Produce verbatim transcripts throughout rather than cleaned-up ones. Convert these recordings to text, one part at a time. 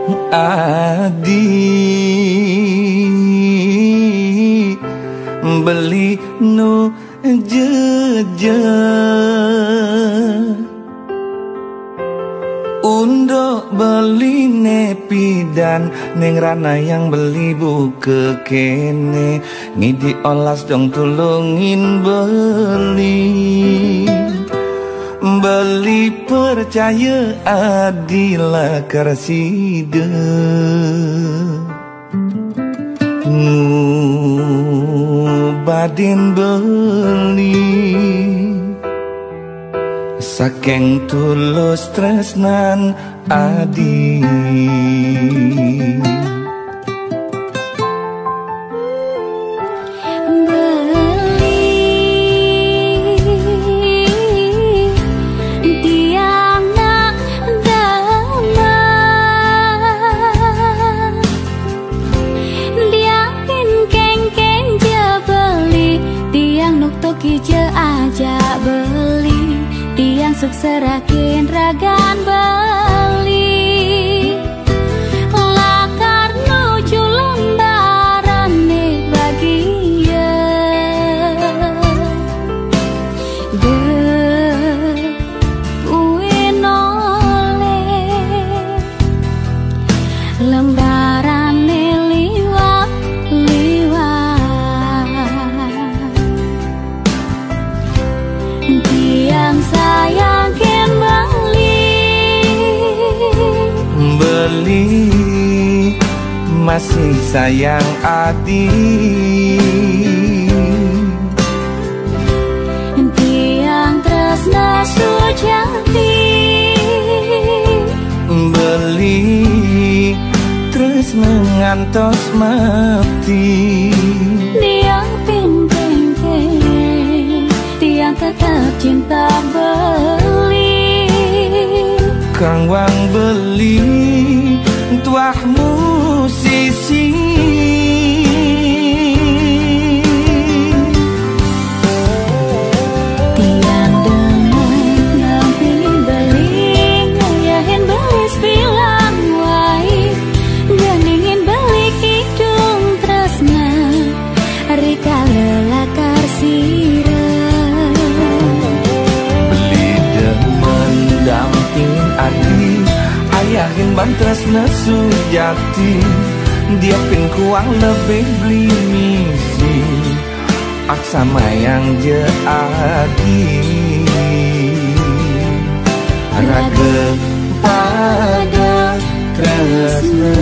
adi beli nu jeje undo beli nepi dan neng rana yang beli buke kene ngidi olas dong tulungin beli beli percaya adila karside badin beli saking tulus tresnan adi serakin ragan beli lakar nuju lembaran nih bagia de uin oleh lembaran nih liwat liwat tiang saya beli masih sayang adi tiang tresna sujati beli tresna ngantos mati tiang ping-ping tiang tetap cinta beli kang wang beli tuah musisi tiang dengar ngampingin beli ngayahin beli bilang wai gandingin beli kidung tresna rika lelakar sira beli demen dampingin adi ayahin bantresna sujati dia pin kuang lebih beli misi aksama yang jadi raga pada tresna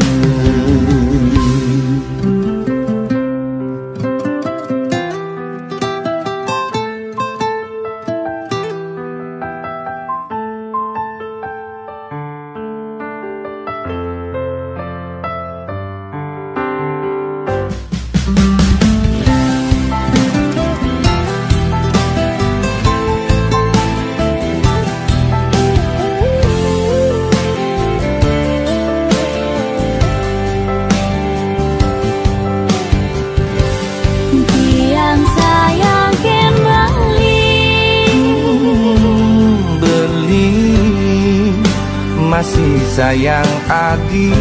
masih sayang adi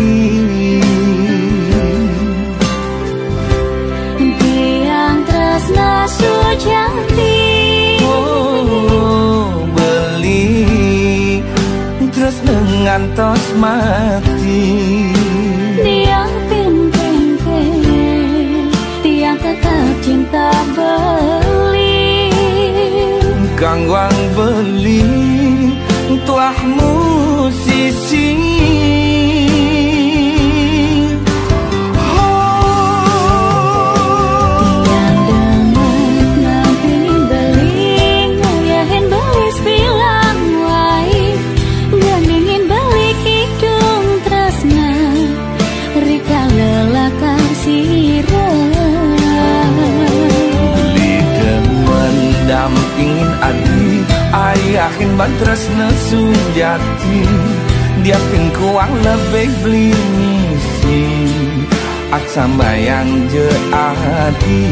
tiang tresna sujati oh beli tresna ngantos mati tiang ping-ping tiang tetap cinta beli kang wang beli tuah musisi tiang dengar ngampingin beli ngayahin beli bilang wai gandingin beli kidung tresna rika lelakar sira beli demen dampingin adi ayahin bantresna sujati dia pin kuang lebih beli misi aksama yang jadi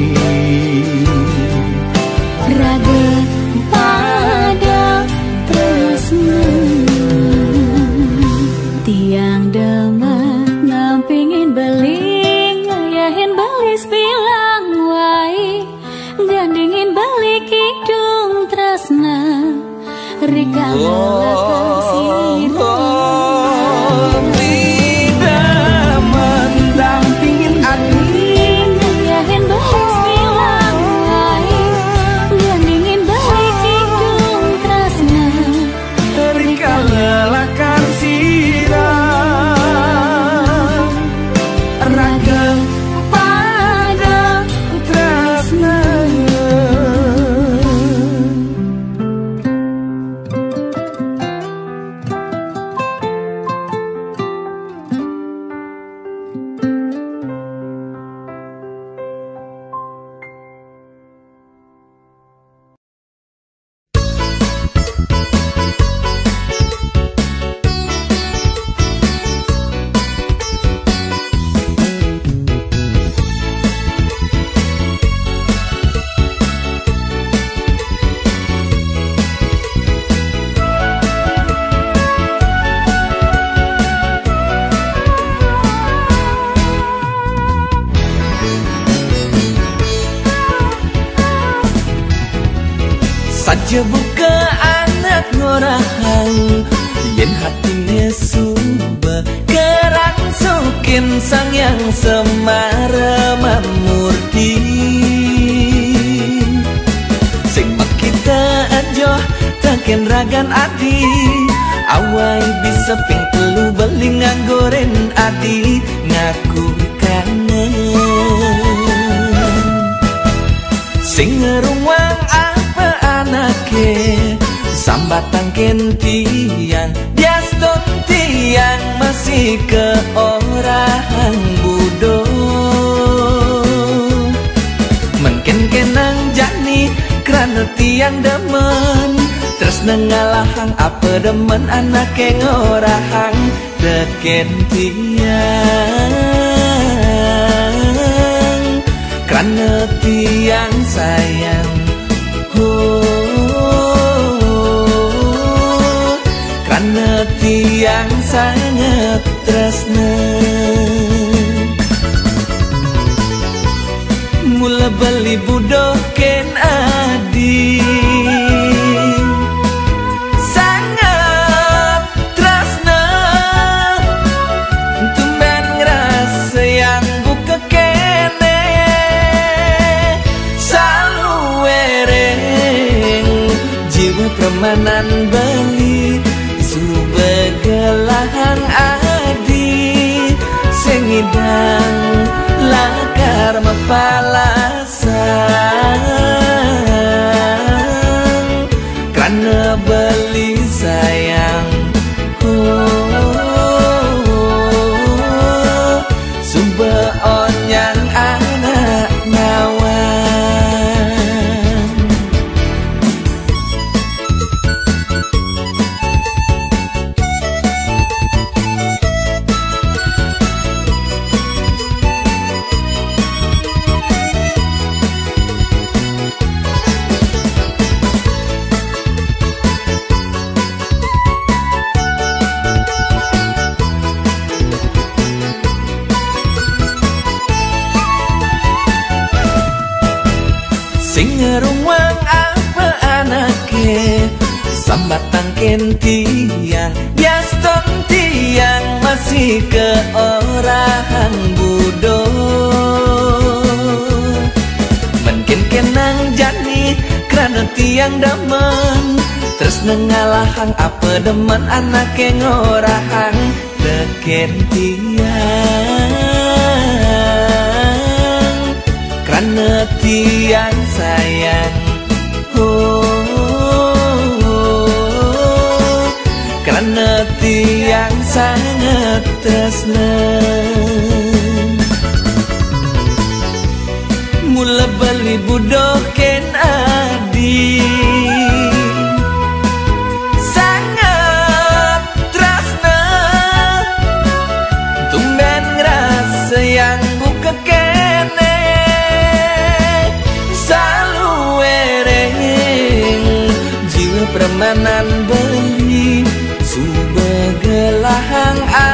raga pada tresna Tiang demen nampingin beling ngayahin balis bilang wai gandingin balik hidung tresna rika lelakan sirang tidak mendampingin adi ngayahin balis bilang wai gandingin balik hidung tresna rika lelakan sirang ragam pada tresna. Saja buka anak ngorahang yen hatine suba kerang sukin sang yang semara mamurti sing makita ajo taken ragan adi awai bisa ping telu beling nganggoren adi ngaku kangen sing ngerumang anake sambatan kentian diaston tiang masih ke orang budo mungkin kenang jani kerana tiang demen terus nengalahang apa demen anake ngorahang deken tiang kerana tiang sayang. Karena tiang sangat tresna mula beli budoken adi sangat tresna tumben ngerasa yang buka kene selalu wereng jiwa permanen beli begelahan adi sengidang lakar mapalasan karena beli sayang oh, sumbeon yang anak nawan. Sing ngerumang apa anake sambatan kentiang diaston tiang masih ke orang budo mungkin kenang jani kerana tiang demen terus nengalahang apa demen anake ngorahang deken tiang karena tiang sayang oh, karena tiang sangat tresna mula beli budoken adi sangat tresna tumben ngerasa yang buka kene permanen beli subegelahan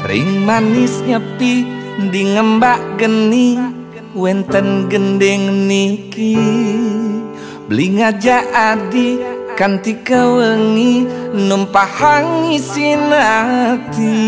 ring manis nyepi di ngembak geni wenten gendeng niki beli ngajak adi kanti kewengi numpah isin hati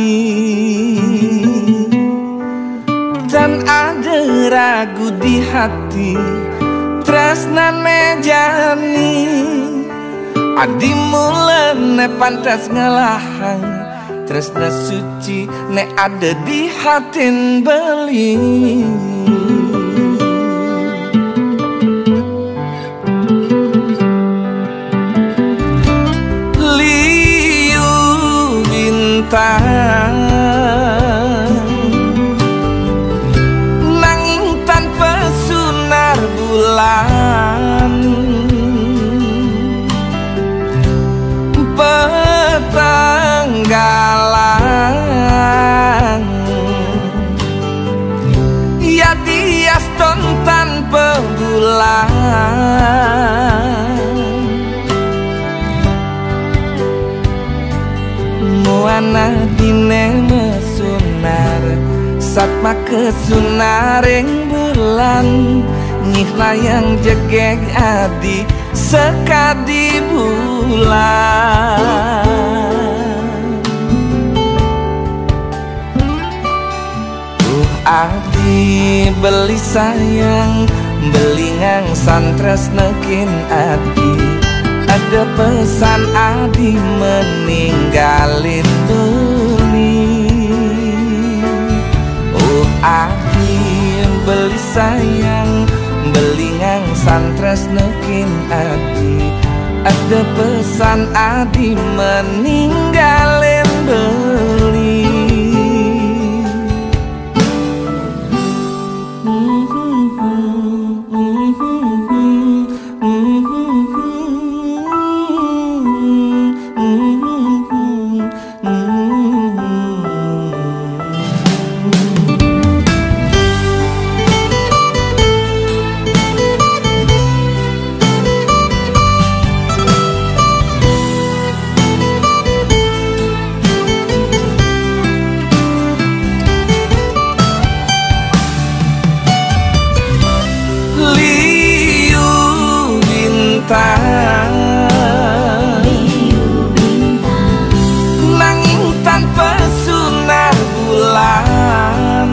dan ada ragu di hati tresnane jani adi mulen ne pantas ngelahang tresna suci ne ada di hatin beli liu bintang nanging tanpa sunar bulan petanggalan ya diaston tanpa bulan muana dine mesunar satma kesunareng bulan nyih layang jegeg adi sekadi bulan uh adi beli sayang beli ngang santres nekin adi ada pesan adi meninggalin beli uh adi beli sayang beli ngang santres nekin adi ada pesan adi meninggalin beli nanging tanpa sunar bulan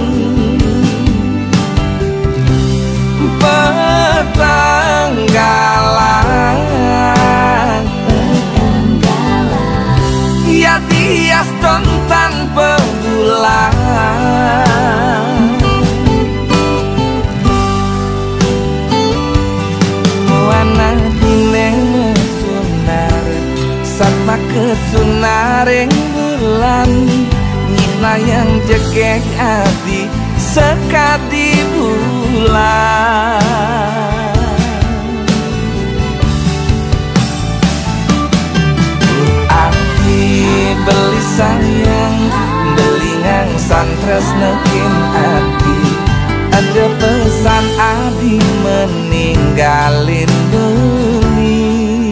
petanggalan ya diaston tanpa bulan muana dine mesunar satma kesunareng bulan nyih layang jegeg adi sekadi bulan adi beli sayang beli ngang santres nekin adi ada pesan adi meninggalin beli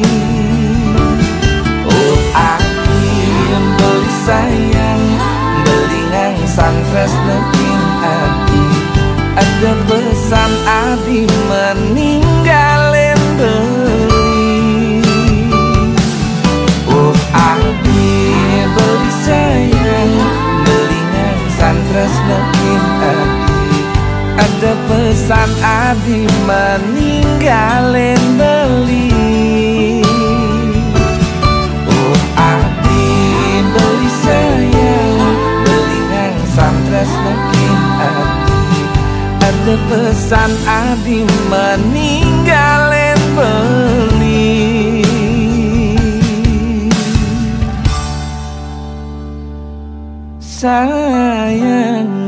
oh adi beli sayang beli ngang santres nekin adi ada pesan adi meninggalin beli oh adi beli sayang beli ngang santres nekin adi ada pesan adi meninggalin beli oh adi beli sayang beli ngang santres nekin adi ada pesan adi meninggalin beli sayang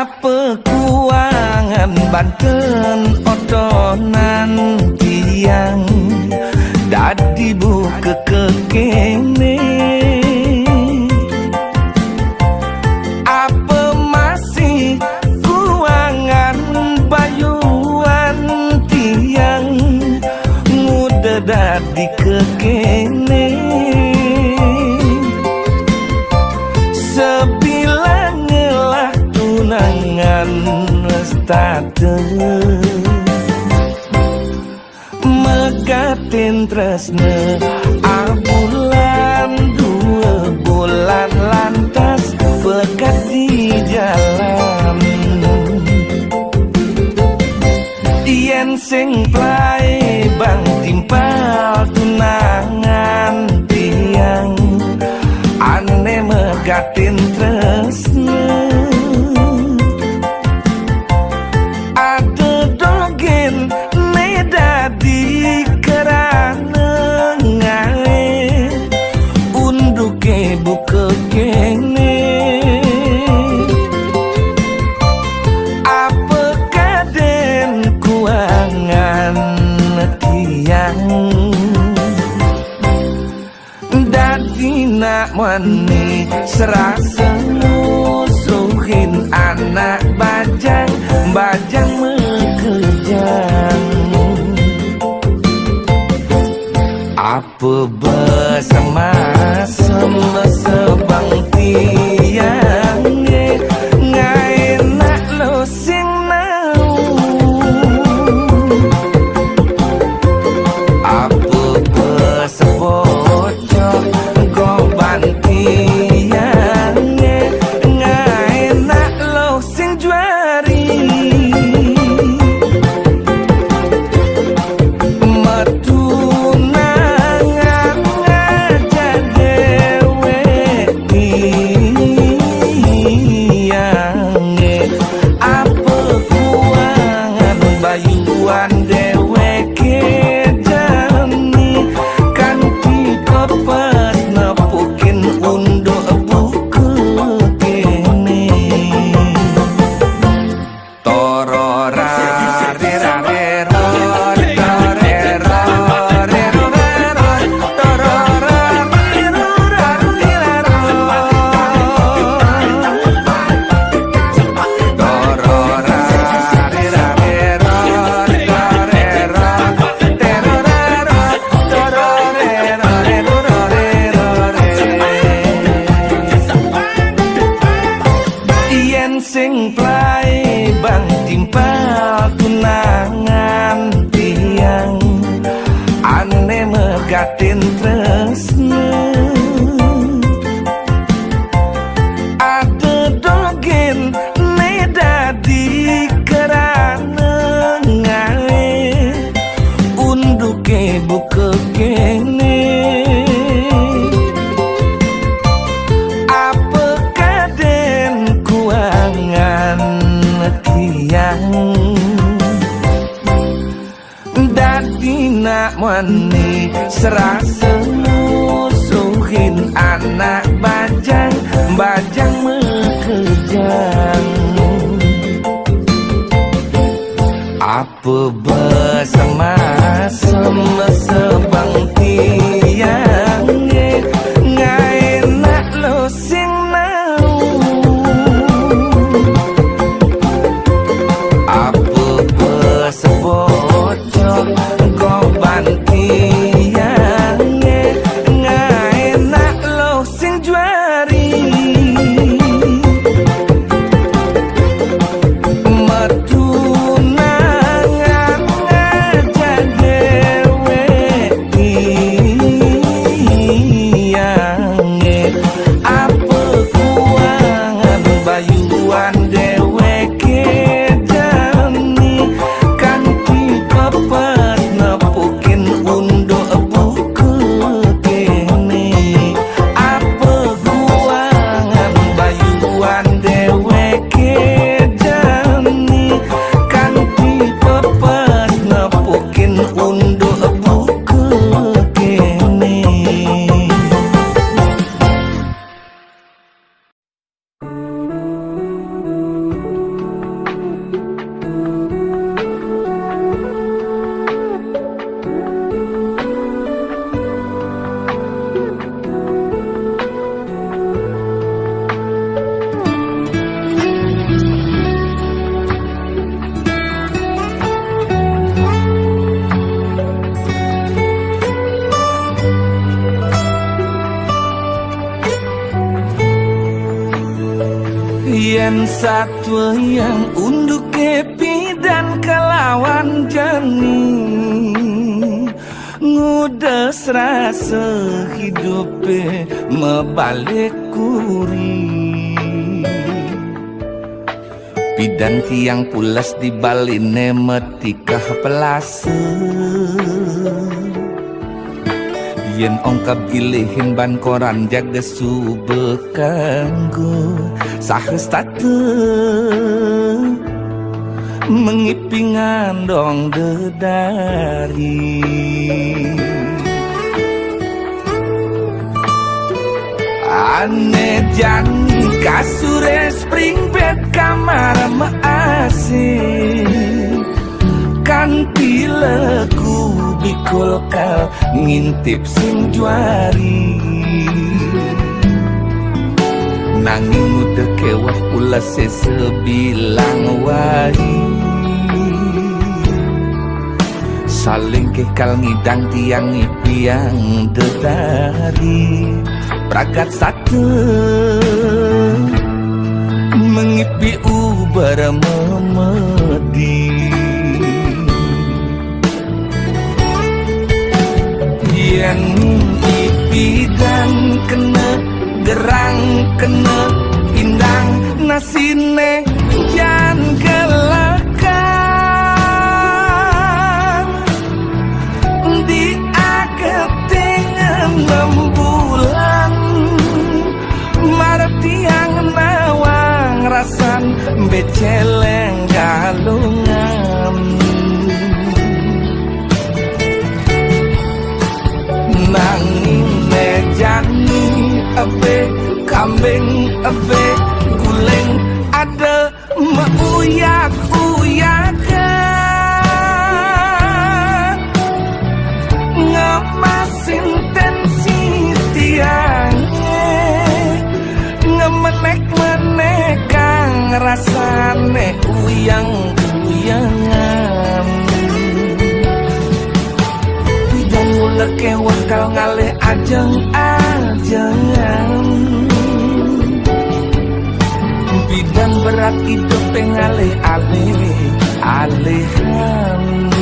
Apa kuangan Banten otonan tiang dadi buka kekene. Apa masih kuangan bayuan tiang muda dadi kekene. Sebilang ngelah tunangan state megatin tresne abulan dua bulan lantas pekat di jalan. Yen sing plai bang timpal tunangan tiang ane megatin tresne. Ada dogen medadi kerana ngae unduke buka kene. Apa kaden kuangan tiang dadi nak mani serasa musuhin anak bajang bajang mekejang. Apa bersama sama sebang tiang ngai nak lo sing nau. Apa bersebocok goban tiang ngai nak lo sing juari. Sing plai bang timpal tunangan tiang ane megatin tresne. Ada dogen nedadi kerana ngae unduke buka kene. Dadi nak mani serasa musuhin anak bajang bajang mekejang. Apa bersama sama sebang tiang ngai nak lo sing nau. Apa bersebocok goban tiang ngai nak lo sing juari. Metunangan aja dewe Satwa yang unduk kepi dan kelawan jernih, ngudes rasa hidupe mebalik kuri. Pidan tiang pulas di baline metikah pelase, yen ongkap gilihin ban koran jaga sube kanggo sahestate mengipingan dong dedari. Ane jani kasure spring bed kamar maasih, kanti lagu bikul kal ngintip sing juari. Nanging udah kewah pula sesebilang wahi, saling kekal ngidang tiang ipiang dedari. Pragat satu mengipi ubar memedi, yen ipi dan kena gerang kena indang nasine jan gelakang di aketing rembulan martiang nawang rasan beceleng galungan. Nanging mejani abe kambing abe guling ada meuyak uyakan ngemasin tensi tiangnya ngemenek menekang rasane uyang uyangan. Pidan mula kewah kal ngalih ajeng-ajengan, bidan berat hidup pengalih alih-alihan.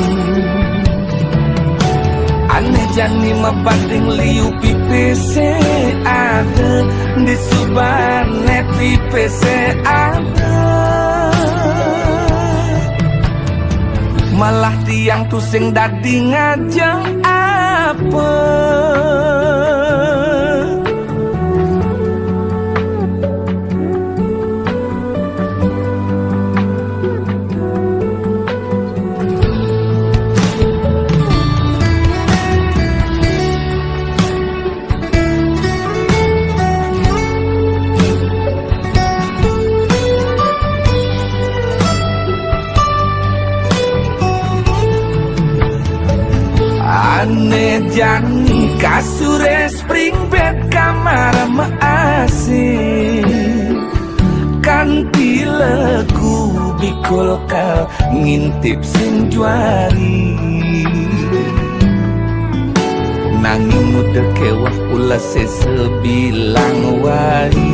Aneh jani mebanding liu pipese ada di subane pipese ada, malah tiang tusing dadi ngajeng apa. Ane jani kasure spring bed kamar maasih, kanti lagu bikul kal ngintip sing juari. Nanging udah kewah pula sesebilang wahi,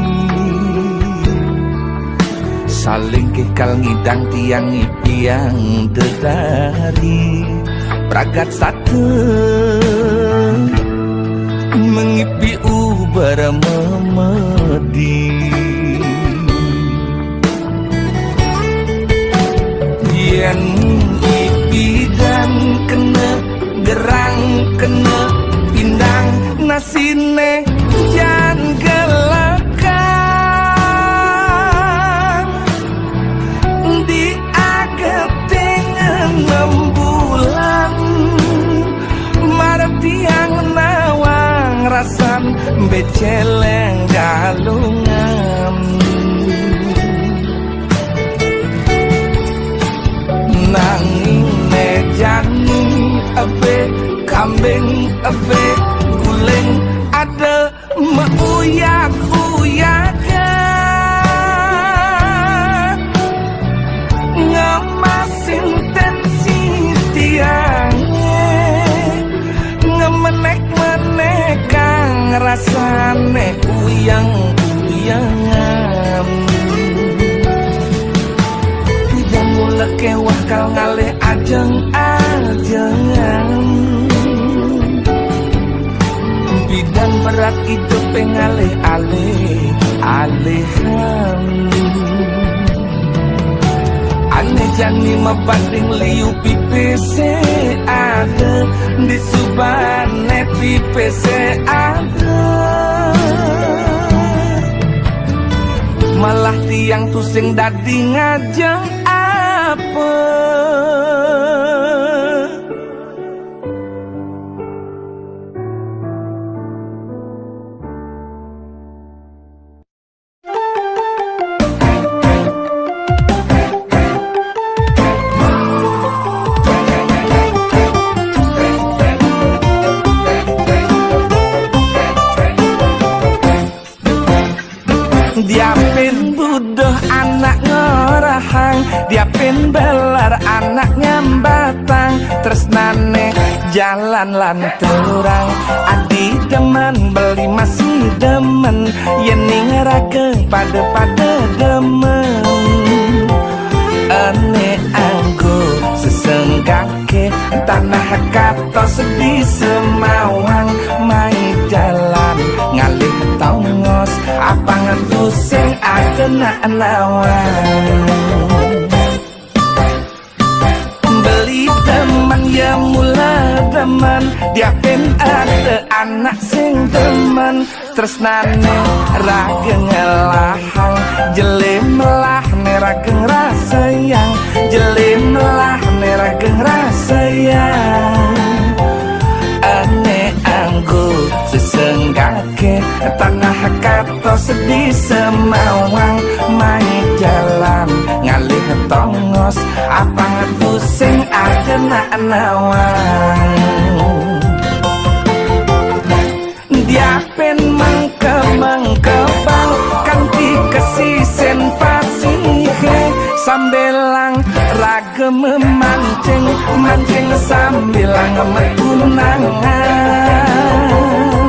saling kekal ngidang tiang ipiang dedari. Pragat satu mengipi ubar memedi, yen ipi dan kena gerang kena pindang nasine jan gelakang di ageting rembulan martiang nawang rasan beceleng galungan. Nanging mejani abe kambing abe guling ada meuyak uyakan ngemasin tensi tiangnya ngemenek menekang rasane uyang uyangan. bakal ngalih ajeng-ajengan. Bidang berat hidup pengalih-alih alihan. Aneh jani membanding liu pipese ada di subane pipese ada. Malah tiang tusing dadi ngajeng apa. Dia pin buduh anak ngorahang, dia pin belar anak nyambatang. Tresnane jalan lanturang, adi demen beli masih demen. Yening raga pada-pada demen. Ane anggo sesenggake tanah kato sedih semawang. Mai jalan ngalih tongos apa ngetusing adena nawan. Beli teman ya mula demen, dia pin ada anak sing demen. Tresnane rageng ngelahang, jelim lah nerageng rasayang. Jelim lah nerageng rasayang. Ane anggo sesenggake tanah kato sedih semawang. Mai jalan ngalih tongos apa ngetusing adena nawan. Dia pen mangke-mangke bang kanti kesisen pasihe. Sambelang raga memancing, mancing sambilang metunangan.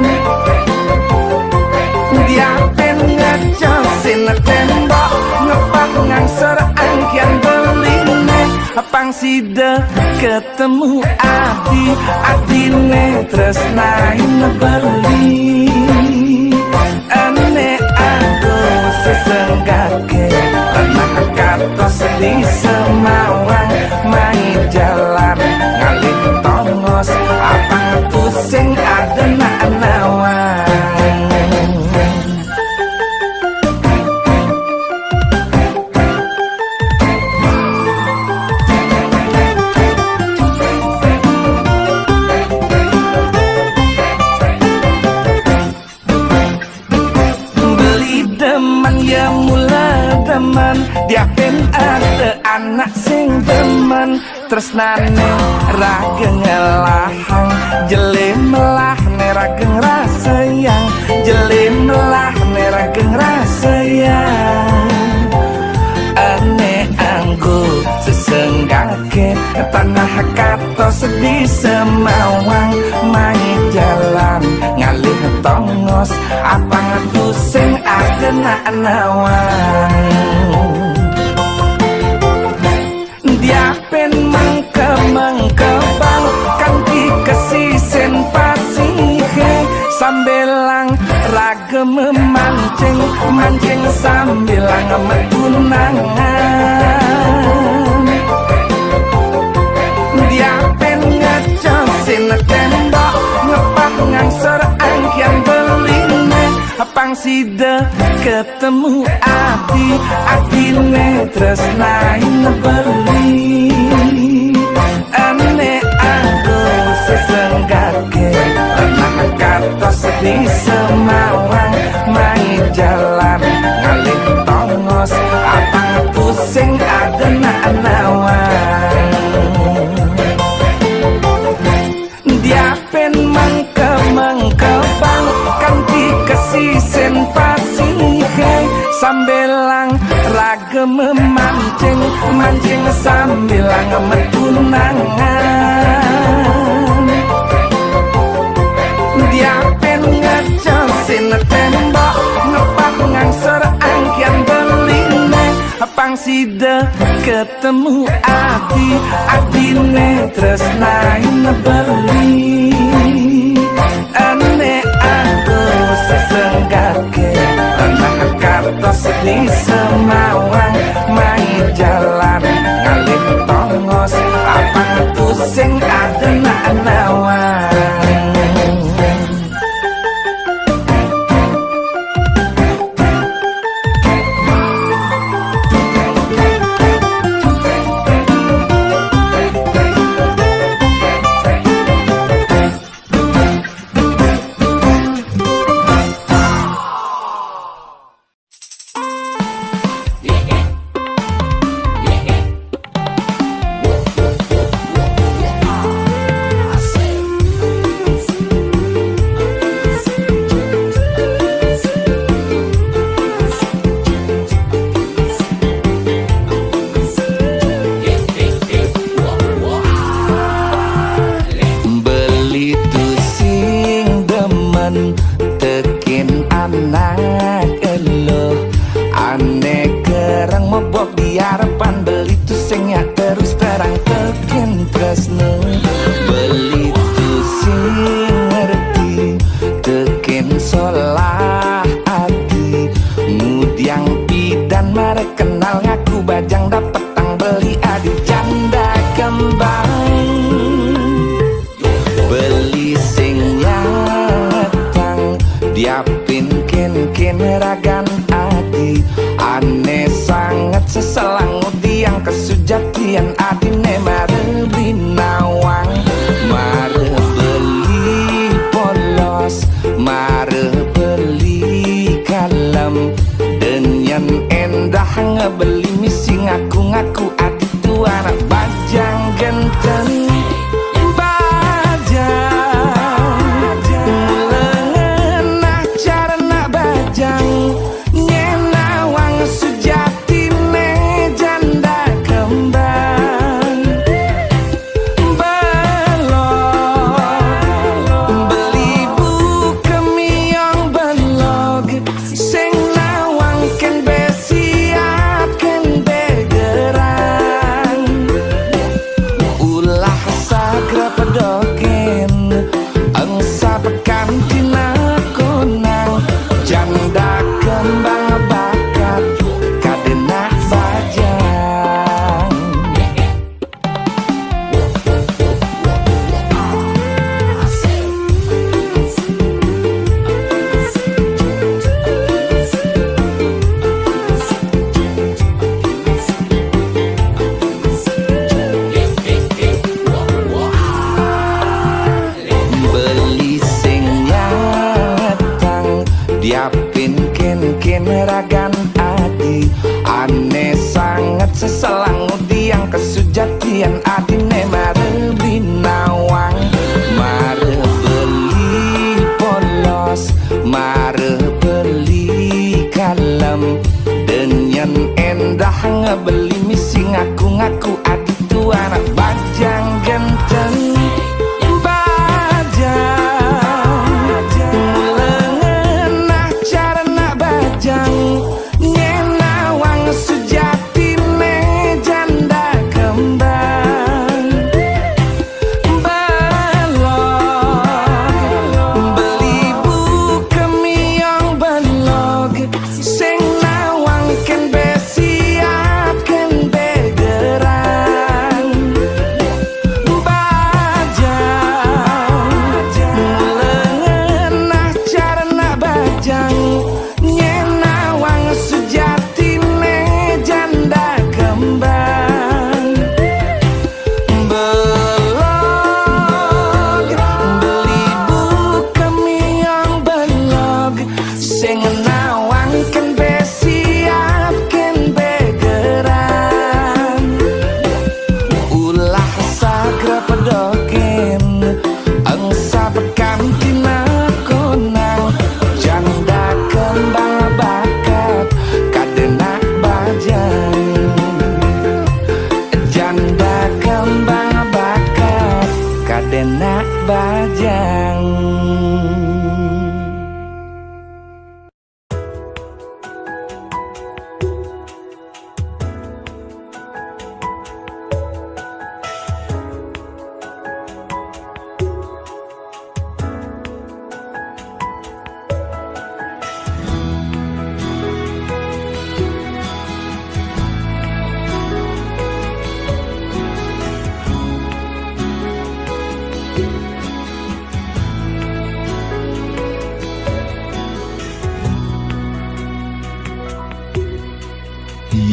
Dia pen ngecosin tembok, ngepah ngangser angkian beline. Pangsida ketemu adi, adine tresnain beli. Ane aku sesenggake tanah kato sedih semawang. Mai jalan ngalih tongos apa ngetusing adena nawan. Dia pin ada anak sing demen. Tresnane rageng ngelahang, jelim lah nerageng rasayang. Jelim lah nerageng rasayang. Ane anggo sesenggake tanah kato sedih semawang. Mai jalan ngalih tongos apa ngetusing adena nawan. Dia pen mangke-mangke bang kanti kesisen pasihe. Sambelang raga memancing, mancing sambilang metunangan. Dia pen ngecosin tembok, ngepah ngangser angkian beline. Pangsida ketemu adi, adine tresnain beli. Ane aku sesenggake tanah kato sedih semawang. Mai jalan ngalih tongos apa ngetusing adena nawan. Dia pen mangke-mangke bang kanti kesisen pasihe. Sambelang raga memancing, mancing sambilang metunangan. Dia pen ngecosin tembok, ngepah ngangser angkian beline. sida ketemu Adi, adine tresnai nebeli. Ane aku sesenggake renang kartos di Semawang, main jalan ngalim tongos apa tu sing adena nawang.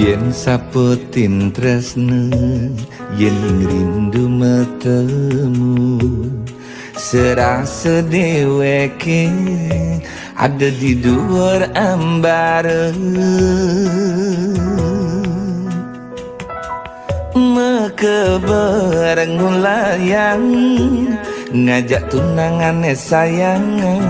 Yen saputin tresne, yen rindu metemu, serasa deweke ada di dhuwur ambare. Meke bareng ngulayang, ngajak tunangannya sayang,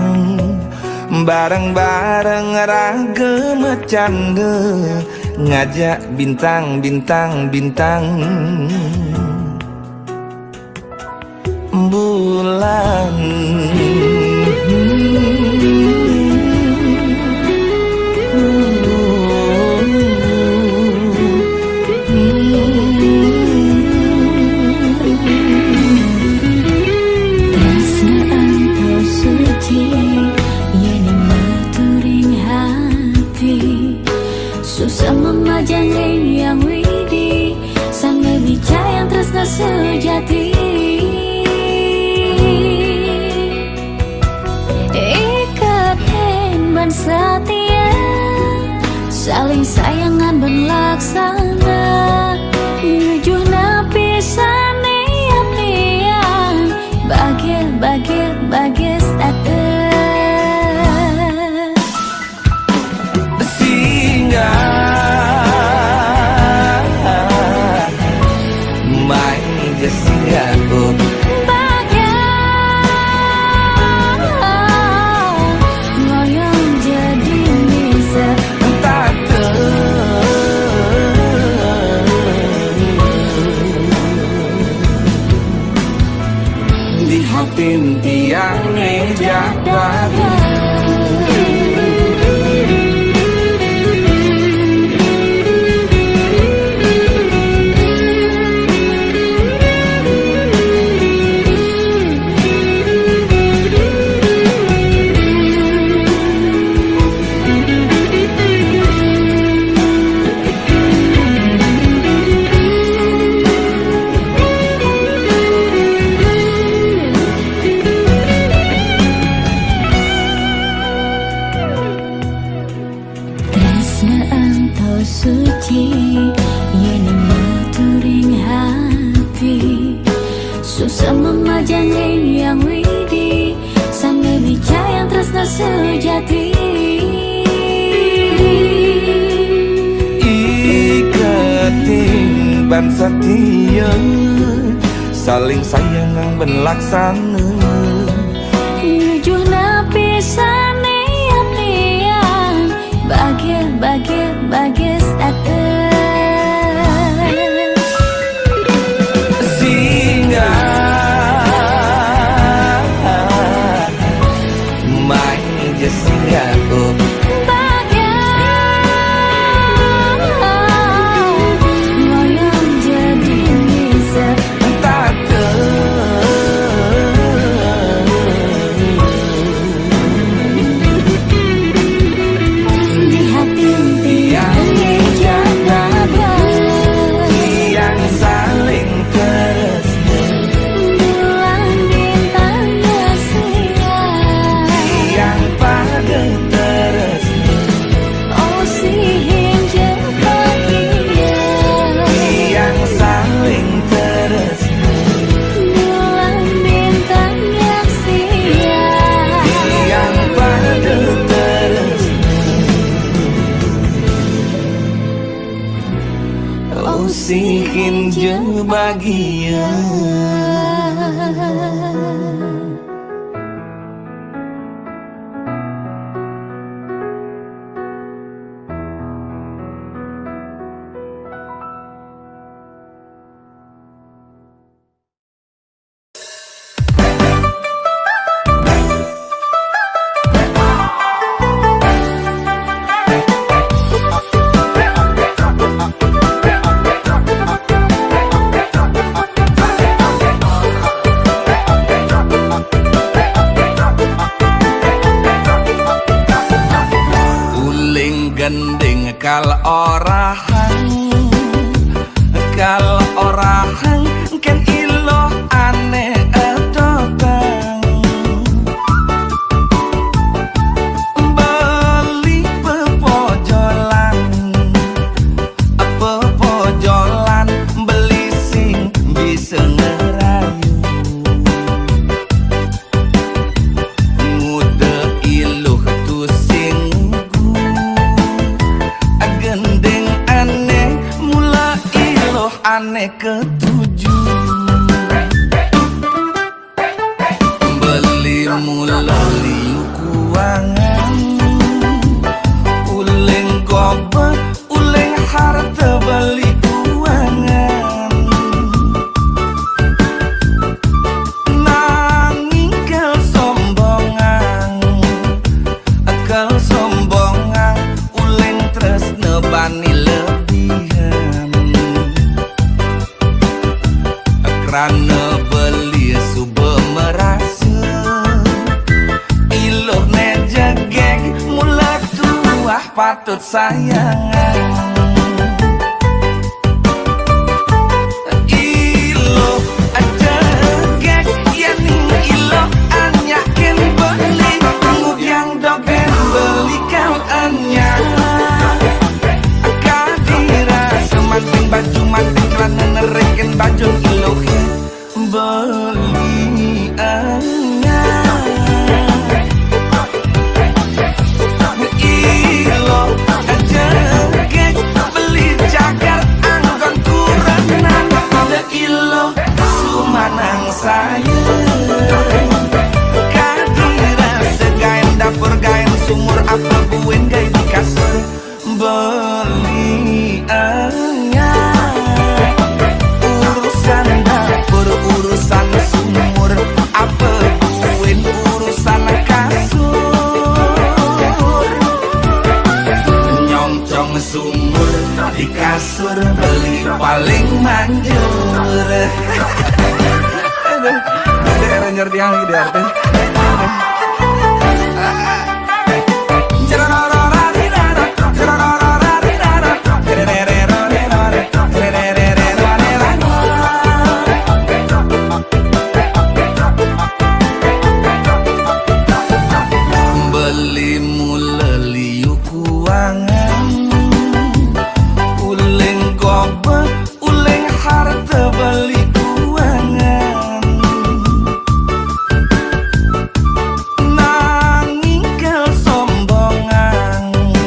bareng-bareng raga macanda, ngajak bintang-bintang bintang bulan. Susah memajang yang widi, sambil bicara yang tresna sejati. Ikaten ban setia, saling sayangan ban laksana, nujuh napisan niat-niat, bahagia-bahagia-bahagia status. Tiang ngejak baru. Suci, yen maturing hati, susah memajang yang widi, sambil bicara yang tresna sejati. Iketing ban setia, saling sayang ben laksana, nujuh napisan niat-niat, bahagia-bahagia-bahagia status. Singa main Jessica oh. Sihin je bahagia. Gending kal orahan, kal orahan ken ilo aneh edotang, beli pepojolan aneh ketujuh. Beli mulai kuangan, uling goba, uling harta beli kuangan. Nanging kesombongan, kesombongan, uling tresna bani lebihan. Karena beli subuh merasa iluh nejegek mula tuah patut sayangan. Iluh ajegek yaning iluh anyakin beli nguk yang dogen beli kau anyak. Kadira semanting baju manting celana nerekin baju iluh beli anyar. Ilo ajegek beli cagar anggon kurenan. Ada ilo sumanang sayang. Kadira segain dapur gain sumur apa buen gain di kasur beli anyar. Urusan dapur urusan sumur apa buen urusan kasur. Nyongcong sumur di kasur beli paling manjur. Aduh, daerah nyerti yang ide arti. Beli mulai kuangan, uling goba, uling harta beli kuangan. Nanging kesombongan,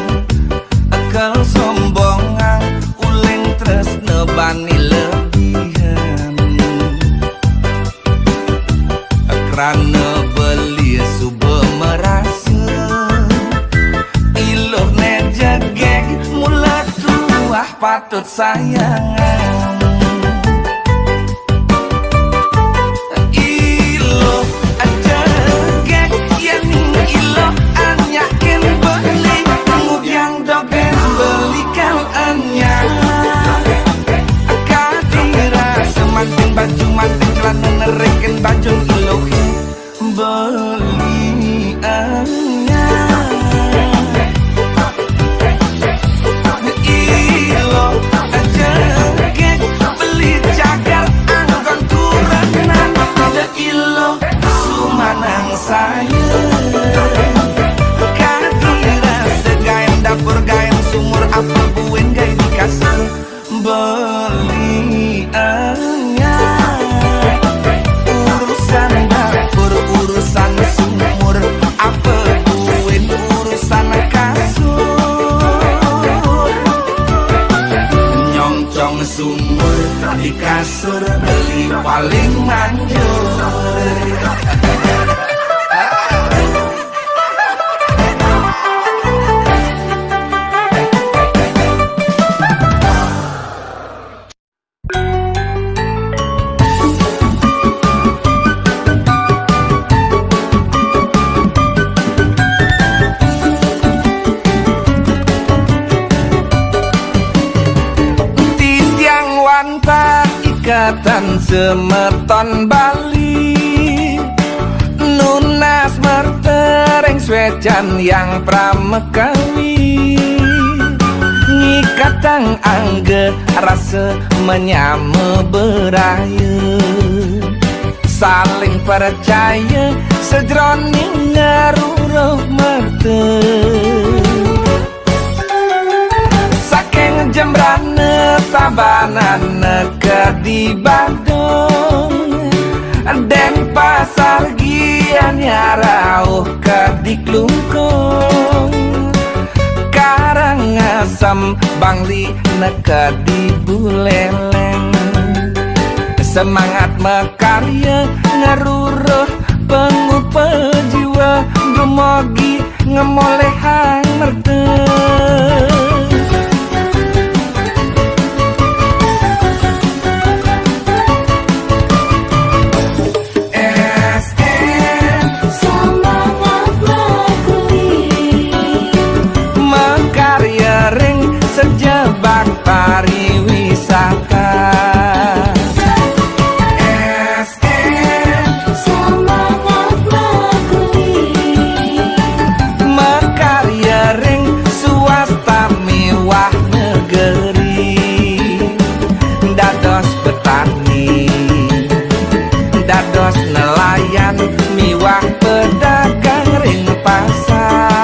kesombongan, uling tresna bani lebihan. Karena beli subuh merasa iluh nejegek mula tuah patut sayangan. Iluh ajegek yaning iluh anyakin beli nguk yang dogen beli kau anyak. Kadira semanting baju manting celana nerekin baju iluh beli anyar. Ilo ajegek beli cagar anggon kurenan. Ada ilo sumanang sayang. Kadira segain dapur gain sumur apa buen gain di kasur beli anyar. Urusan dapur urusan sumur apa buen urusan kasur. Nyongcong sumur di kasur beli paling manjur. Ikatan semeton Bali nunas mertereng swecan yang pramekawi. Ngikatang angge rasa menyame beraya, saling percaya sejroning ngaruruh merter. Saking jembrane tabanan ke di Bandung, dan pasar gian nyarauh ke di Klungkung. Karangasem Bangli neke di Buleleng. Semangat mekarya ngaruruh pengupa jiwa Dumogi ngemolehang merte sejebak pariwisata S M semangat makuli mekarya ring swasta miwah negeri dados petani dados nelayan miwah pedagang ring pasar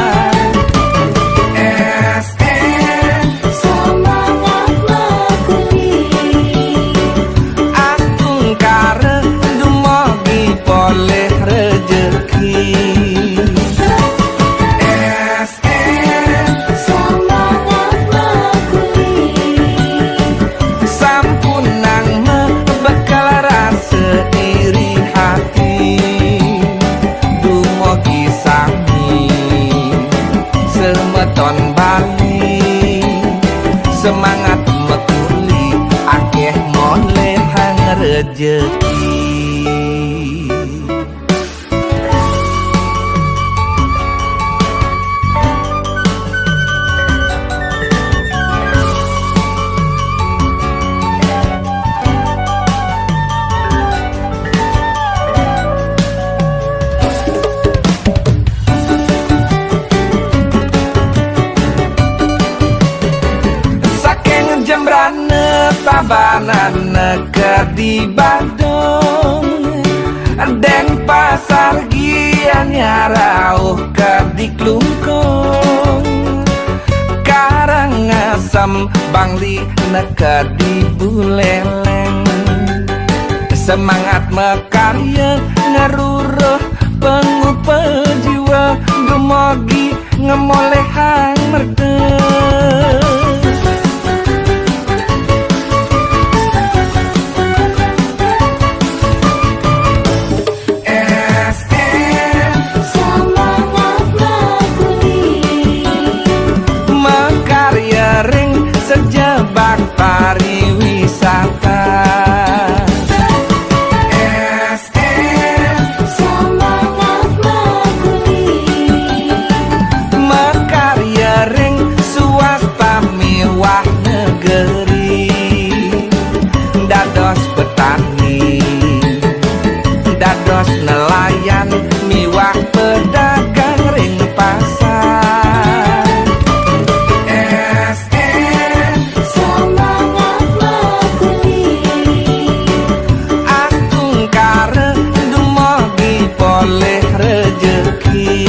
oleh rezeki S M semangat makuli sampunang bekal rasa iri hati dumugi sami semeton Bali semangat makuli akeh molehang rezeki. Tabanan ke di Bandung dan pasar Gianyar rauh ke di Klungkung Karangasem Bangli ke di Buleleng semangat mekarya ngaruruh pengupa jiwa Dumogi ngemolehang merte sejebak pariwisata S M semangat makuli mekarya ring swasta miwah negeri dados petani dados nelayan miwah pedagang ring pasar oleh rezeki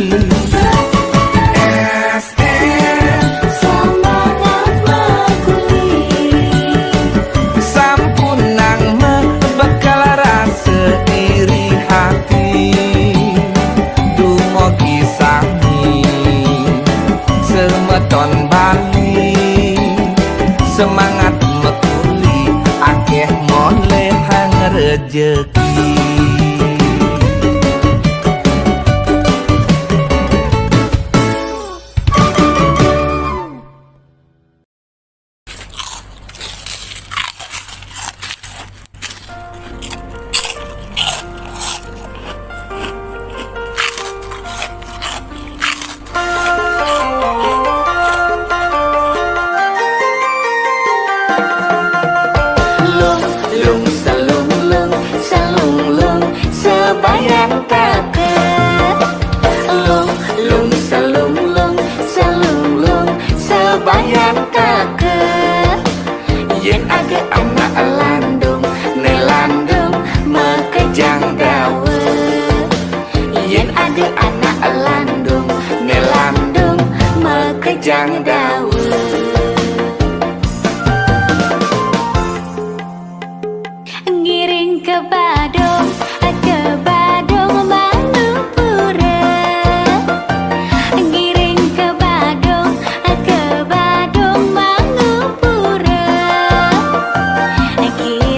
S M semangat makuli sampunang bekal rasa iri hati dumugi sami semeton Bali semangat makuli akeh molehang rezeki. Jang daun ngiring ke Badung ke Badung Manupura ngiring ke Badung ke Badung Manupura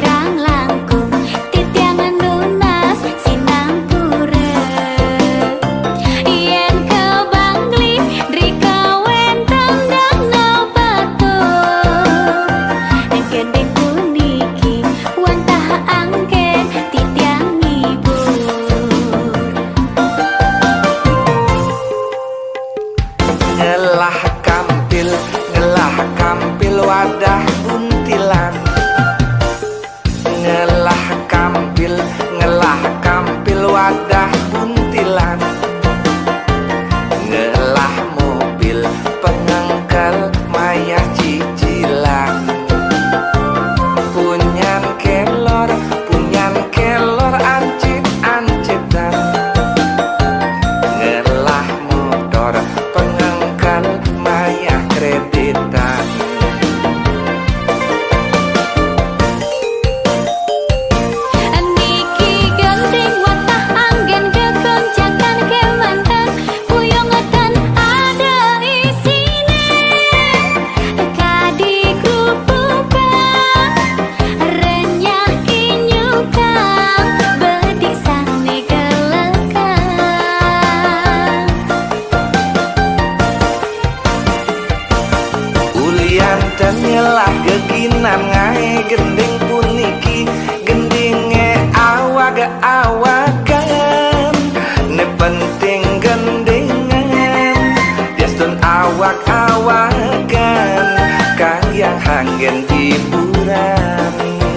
gending puniki gendinge awak-awakan. Ne penting gendingan Deston awak-awakan kaya hanggen hiburan.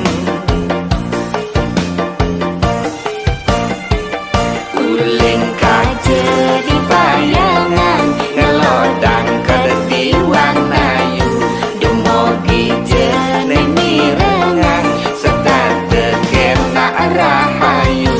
Uling kaje di bayangan ngelodang kededi wanayu dumogi jene mirengan serta tekena rahayu.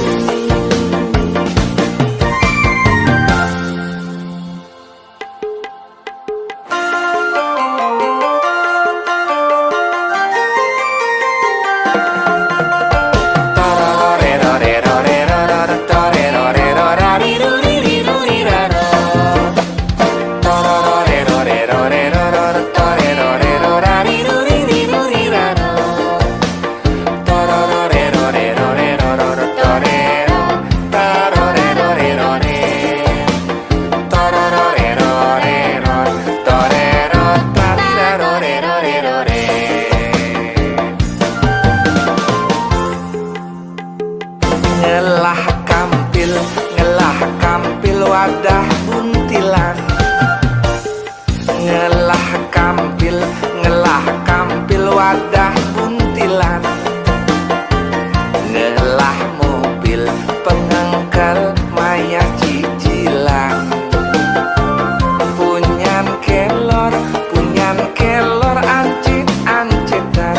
Ngelah kampil, ngelah kampil wadah buntilan. Ngelah kampil, ngelah kampil wadah buntilan. Ngelah mobil pengangkal maya cicilan. Punyan kelor, punyan kelor ancit-ancitan.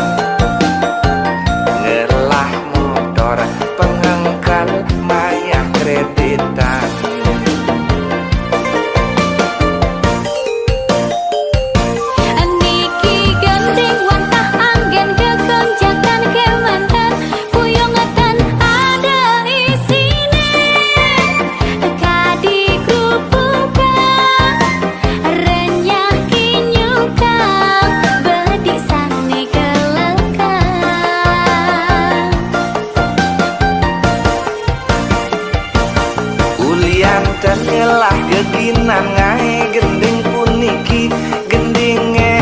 Ngelah motor pengangkal maya kreditan. Niki gending wantah anggen kekonjakan kemantan puyongatan ada isine kadi kerupukang renyah kinyukang bedik sani kelekang. Ulian terkelah geginan ngae gending puniki gendinge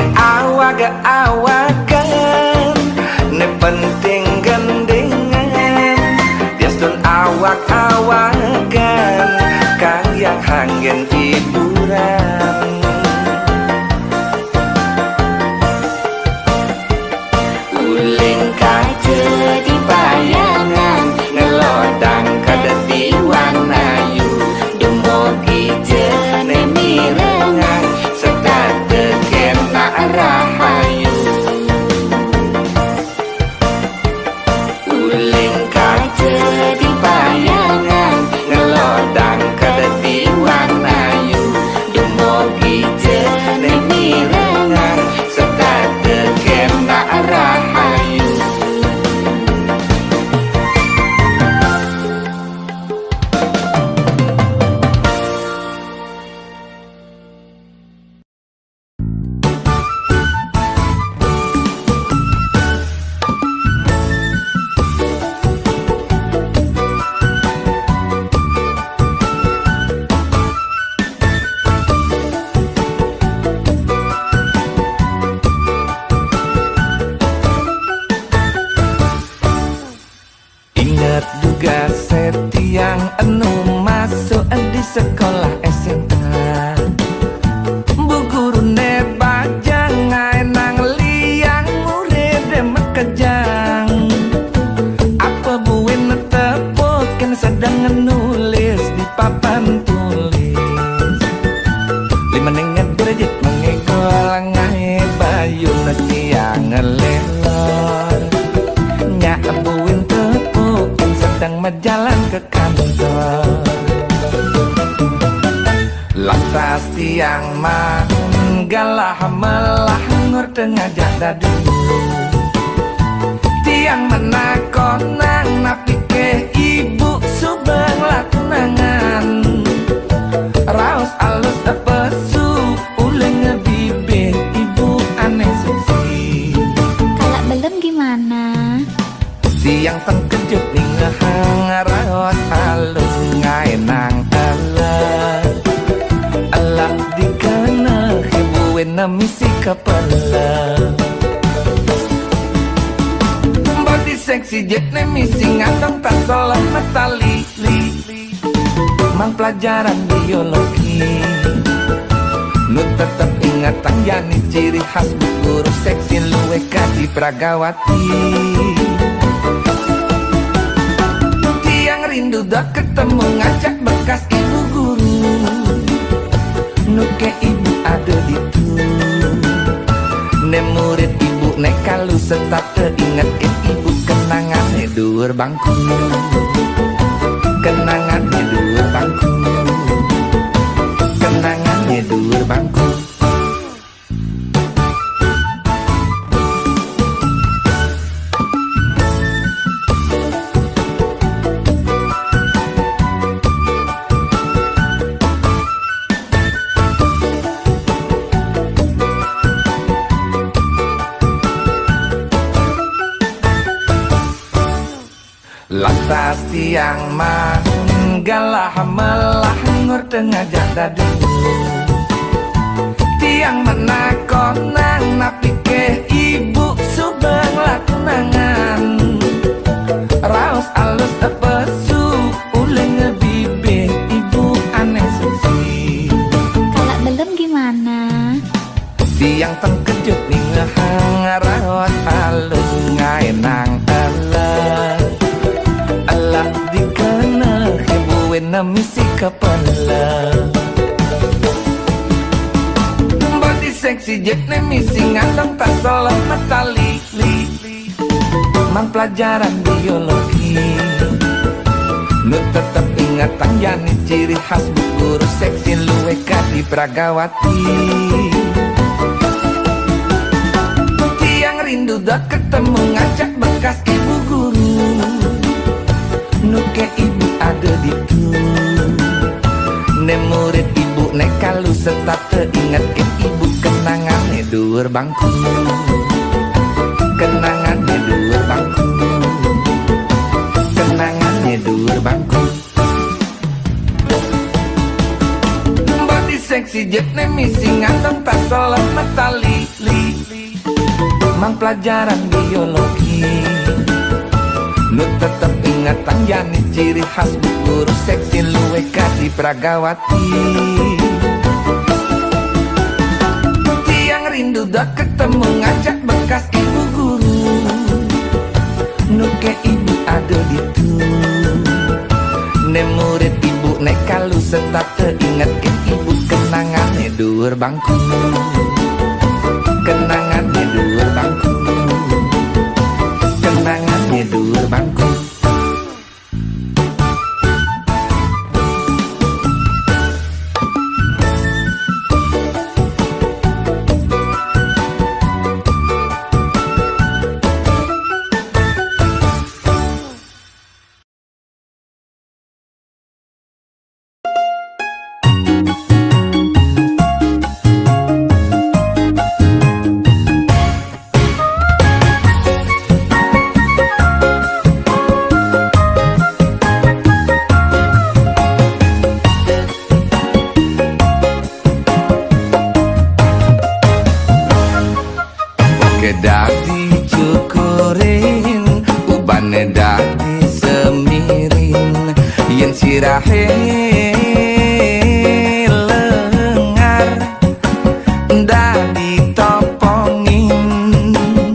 awak-awakan. Ne penting gendingan Deston awak-awakan kaya hanggen hiburan. Uling kaje di bayangan ngelodang kededi wanayu dumogi jene mirengan serta tekena rahayu. Uling kaje di bayangan ngelodang kededi wanayu dumogi jene mirengan serta tekena rahayu. Ingat juga setiang enu masuk di sekolah S M A. Bu guru ne bajang ngai nang liang murid mekejang. Apa buin tepoken sedang nulis di papan tulis. Lima nengat berjit mengekol ngai bayu tiang ngelelor. Nyak buin tepoken sedang berjalan ke kantor. Lantas tiang manggalah melah ngur tengah dadu. Tiang menakonang napi ke ibu subeng latunangan. Raus alus tepesu uleng ngebibit ibu aneh susi. Kalau belum gimana? Tiang tengkejut ning ngehang raus alus ngai nang alat. Alat dikena hibuin misi kepala. seksi jet ne misi ngatong tak soleh metali li mang pelajaran biologi nu tetep ingatan yani ciri khas bu guru seksi luwe kadi pragawati tiang rindu dah ketemu ngajak bekas ibu guru nu ke ibu ada di tu ne murid ibu ne kalu setap teringat ke ibu kenangan ne dur bangku kenangan ne dur bangku kenangan ne dur bangku lantas tiang manggalah melah ngur tengah jadadu tiang menakon nang napi ke ibu subeng lakunangan raus alus tepesu uleng ngebibe ibu aneh susi Kalau belum gimana? tiang tengkejut nih ngehang raus alus ngaenang Allah Allah dikena kebuwen na misi kepala body seksi jet ne misi ngatong tak soleh metali li mang pelajaran biologi nu tetep ingatan yani ciri khas bu guru seksi luwe kadi pragawati tiang rindu dah ketemu ngajak bekas ibu guru nuke ibu ada di tu ne murid ibu ne kalu setap teringat ke ibu kenangan ne dur bangku kenangan ne dur bangku kenangan ne dur bangku body seksi jet ne misi ngatong tak soleh metali li mang pelajaran biologi nu tetep ingatan yani ciri khas bu guru seksi luwe kadi pragawati tiang rindu dah ketemu ngajak bekas ibu guru nu ke ibu ada di tu ne murid ibu ne kalu setap teringat ke ibu kenangan ne dur bangku kenangan ne dur bangku kenangan ne dur bangku dadi cukurin ubane dadi semirin yen sirahe lengar dadi topongin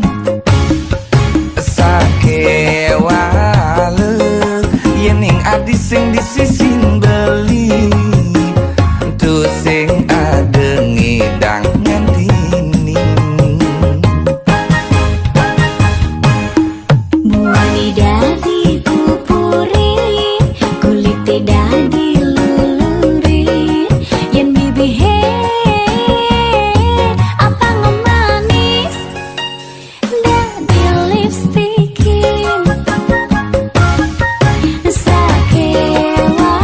sakewale yen ing adi sing disisin beli tu sing adengi dang Dadi kupuri, kulite dadi luluri, yen bibi he, apa ngemanis, dadi lipstikin, sakewa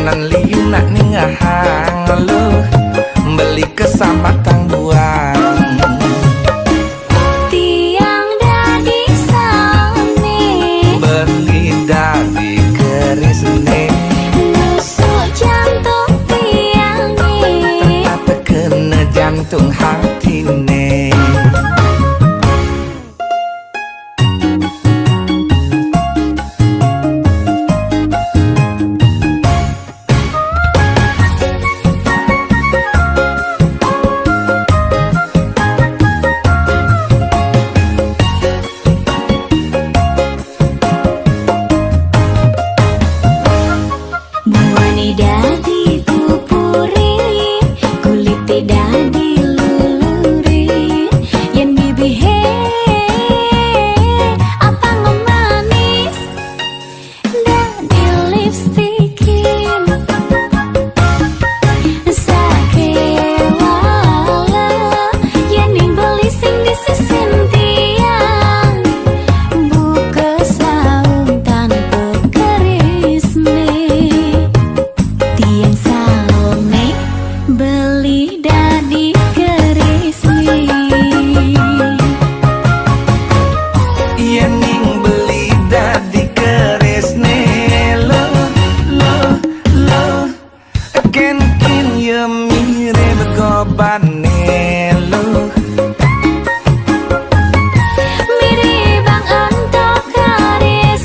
nyanan liu nak ningahang lu beli kesamatang buang tiang dadi sane beli dadi keris ne nusuk jantung tiange tetap kena jantung hati ne. dadi pupuri kulite dadi luluri yen bibi he apa ngemanis dadi lipstikin sake wala yen ning beli sing disisin tiang buka saung tanpa keris tiang salome beli dadi keris yen ning beli dadi keris ne lo lo lo ken kin ye mirip gobane lo mirip bang anto keris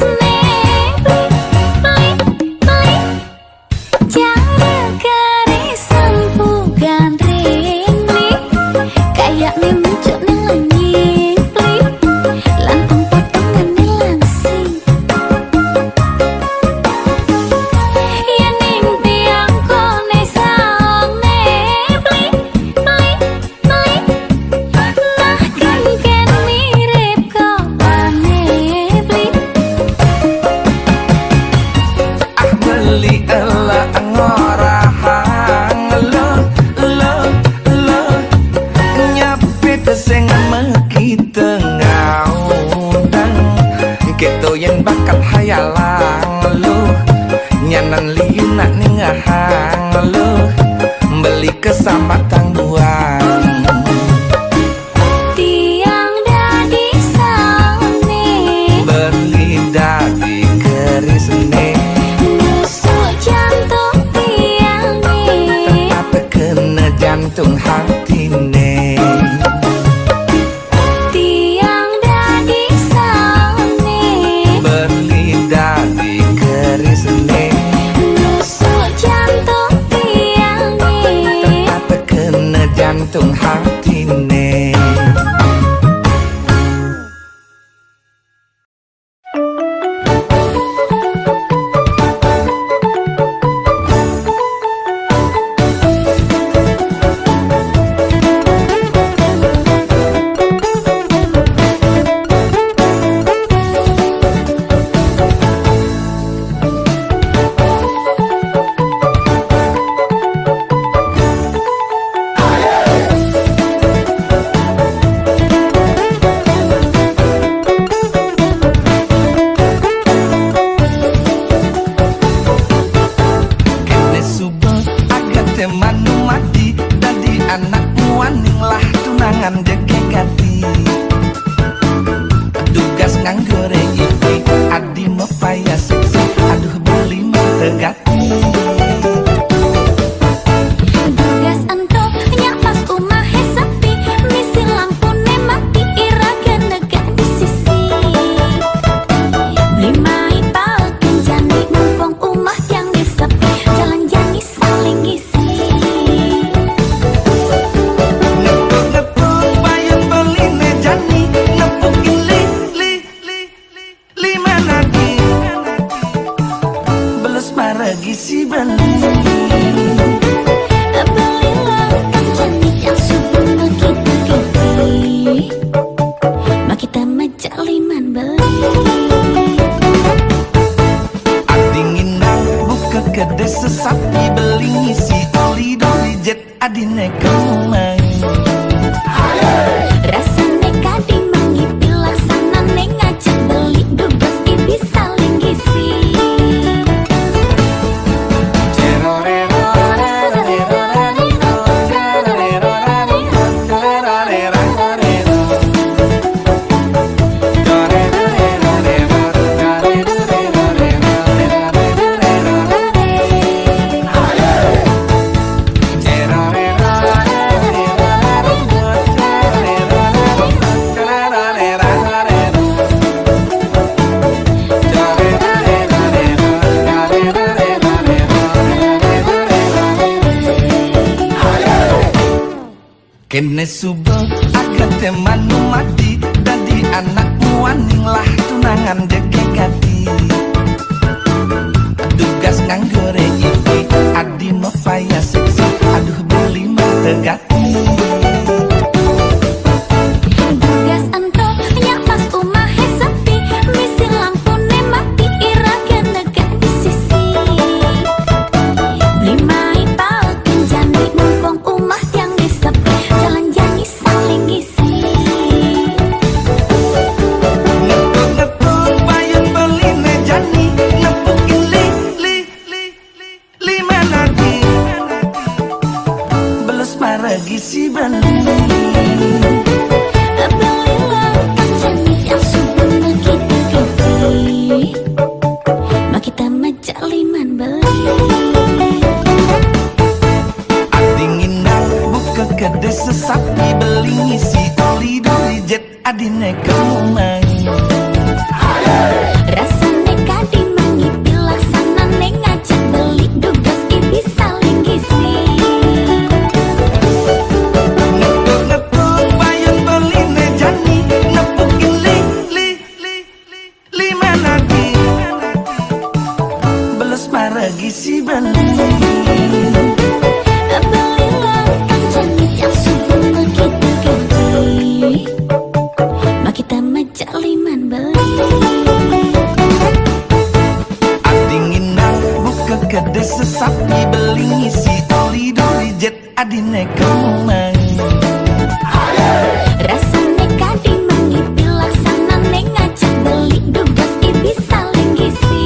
beli beli jangan keris sempugan rini kayak nih muncul nih langit beli lantang potongan nih langsing ya ning tiang kone saong nih beli beli beli nah kan ken mirip kopane beli ah beli ela ngorahang lo lo lo nyapit sing meki tengaudang keto yen bakat hayalang lo nyanan liu nak ningahang lo beli kesamatang buang tiang dadi saone beli dadi keris ne nusuk jantung tiange tetap kena jantung hati ne tiang dadi saone beli dadi keris ne nusuk jantung tiange tetap kena jantung hati ne. Kene subuh agak temanu mati dadi anak muaning lah tunangan jeke gati tugas nganggore iki adi mepaya seksi aduh beli tegati tugas ento nyak pas umah sepi misi lampune mati iraga negak di sisi beli mai pal kenjani numpang umah yang disepi jalan jangi saling ngisi ngepuk-ngepuk bayang beli nejani ngepukin li li li li lima nadi beles maragi si beli belilah kenjani yang subuh makita ganti makita majaliman beli dingin buka kede sesapi beli ngisi oli doli jet adine kamu main rasane kading mangipi laksanane ngajak beli dubes ibi saling ngisi cer Kene subuh agak temanu mati, dadi anakmu waning lah tunangan deke gati. Tugas nganggore iki, adi novaya seksi, aduh beli mata gati. Tugas ento nyak pas umahe sepi, misi lampune mati ira kene gak di sisi. Limai pal kenjani mumpung umah yang disepi, jalan janji saling ngisi. Ngepuk-ngepuk payun beline jani, ngepukin li li li li li menadi. Beles maragi si beli. Belilah kenjani yang subuh begitu gede, mak kita majaliman beli. Adinginan buka kede sesapi beli ngisi oli doli jet adine kamu main. Rasane kadi mangi pilaksanane ngajak beli dugas ibi saling ngisi. Ngepuk-ngepuk payun beline jani, ngepukin li li li li li menadi. Beles maragi si beli. Belilah kenjani yang subuh begitu gede, mak kita majaliman beli. Adinginan buka kede sesapi beli ngisi oli doli jet adine kamu main. Rasane kadi mangi pilaksanane ngajak beli dugas ibi saling ngisi.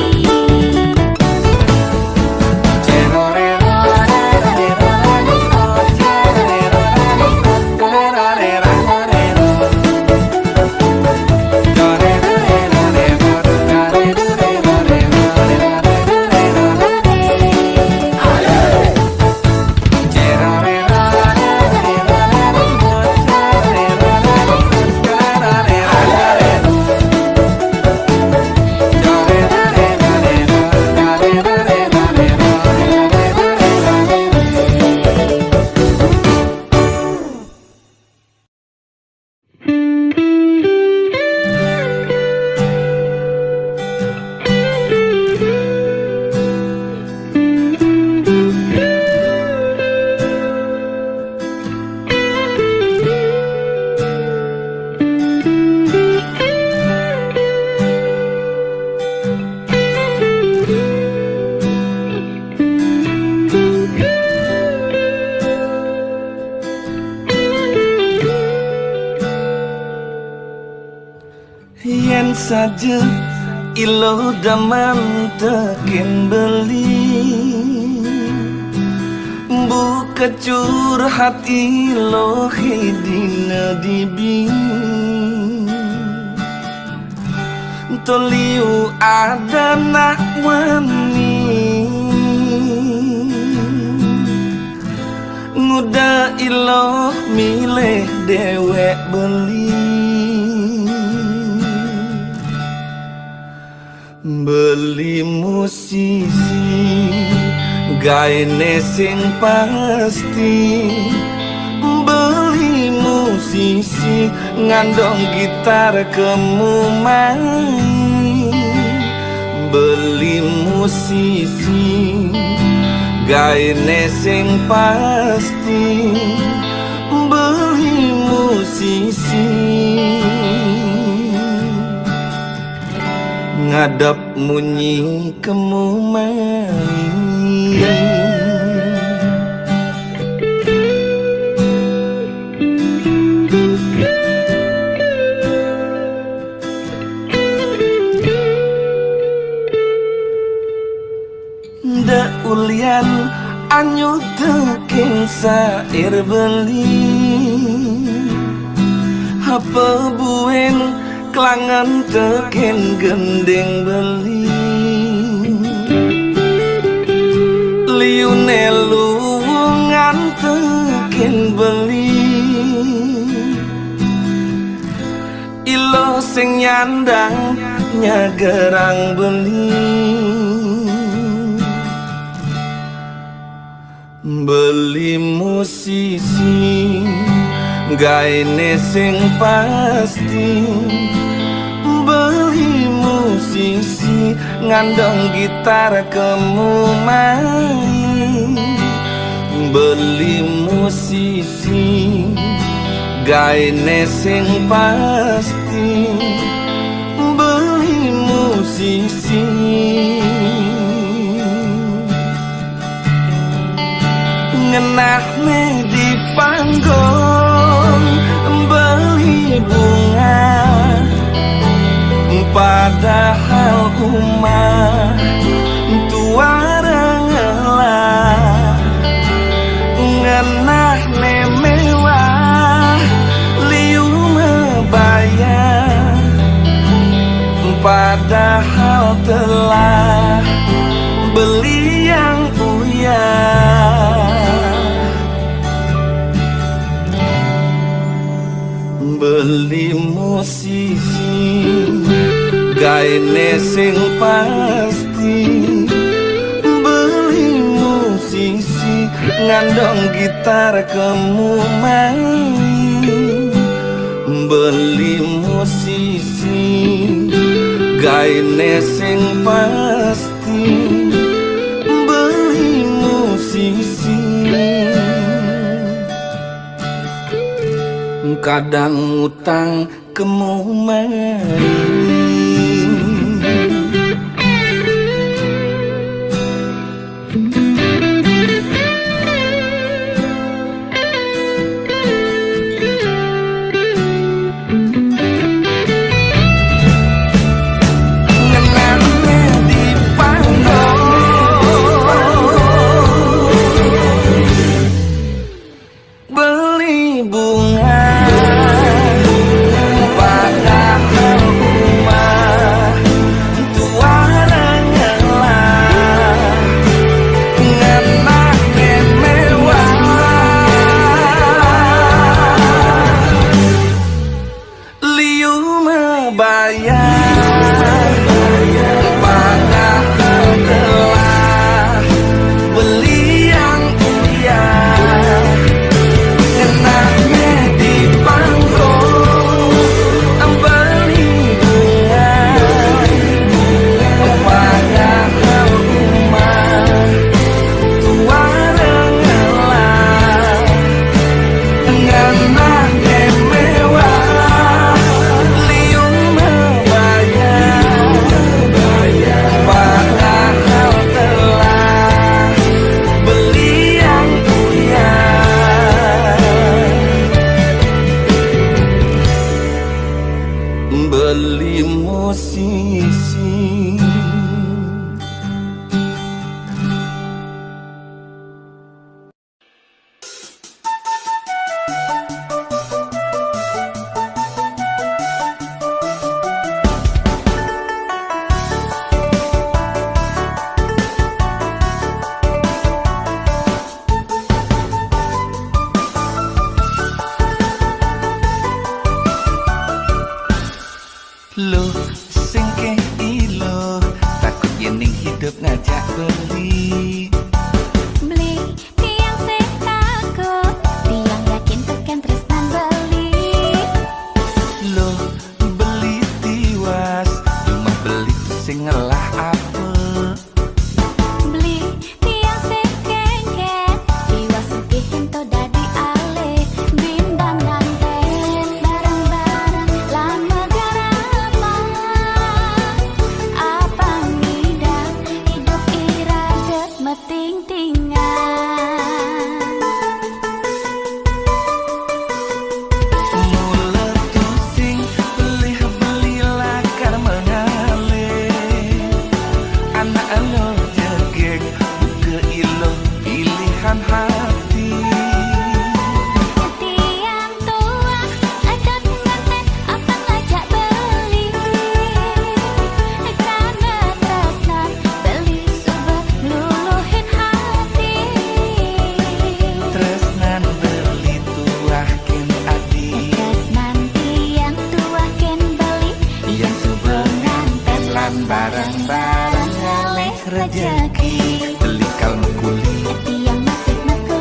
Yen saja ilo daman tekin beli, buka curhat ilo hidina dibi. Toliu ada nak wani, nguda ilo milih dewek beli. Beli musisi gaene sing pasti, beli musisi ngandong gitar kemu main. Beli musisi gaene sing pasti, beli musisi ngadap munyi kemu main. Da ulian anyu teking sair beli, apa buen klangan tekin gending beli. Liune luwungan tekin beli, ilo sing nyandang nyagerang beli. Beli musisi gaene sing pasti beli musisi ngandong gitar kemu main beli musisi gaene sing pasti beli musisi ngenahne di panggung beli bunga padahal umah tua rengelah ngenahne mewah liu mebayar padahal telah beli yang uyah beli musisi gaene sing pasti beli musisi ngandong gitar kemu main beli musisi gaene sing pasti beli musisi kadang utang kemu main beli musisi lo sing ilo takut yening hidup ngajak beli beli tiang sing takut tiang yakin tekan tresnan beli lo beli tiwas cuma beli sing ngelah apa beli tiang sing kengken tiwas sugih ento dadi alih bimbang nganten barang-barang lan negara barang-barang ngalih rejeki beli kalung kulit tiang masih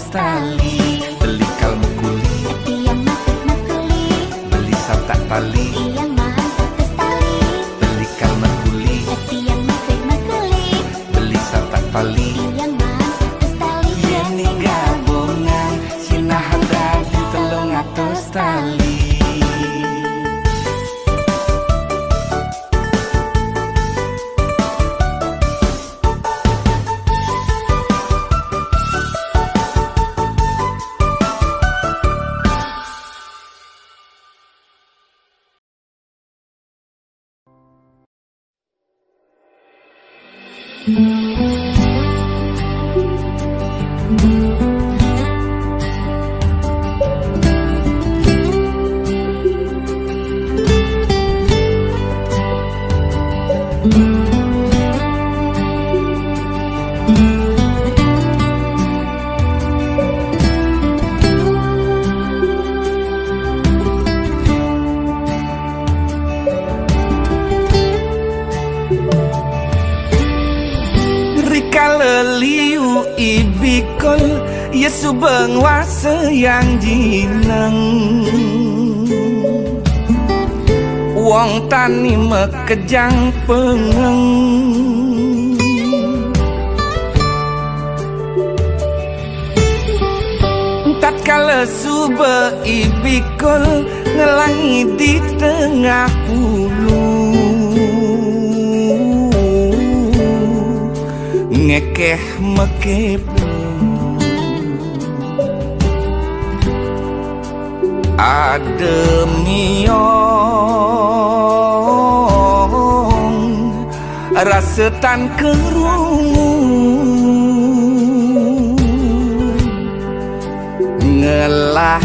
tali. Beli kalmu kuli tiang masuk makuli. Beli satak tali Tiang mahal satu tali. Beli kalmu kuli Tiang masuk makuli. Beli satak tali Tiang mahal satu tali. Ini gabungan sinahan dadi telung atus tali. Liu ibikol Yesu bengwasa yang jineng Wong tani mekejang pengeng Tatkala suba ibikol ngelangi di tengah ulu ngekeh mekepu ademiong rasetan kerungu ngelah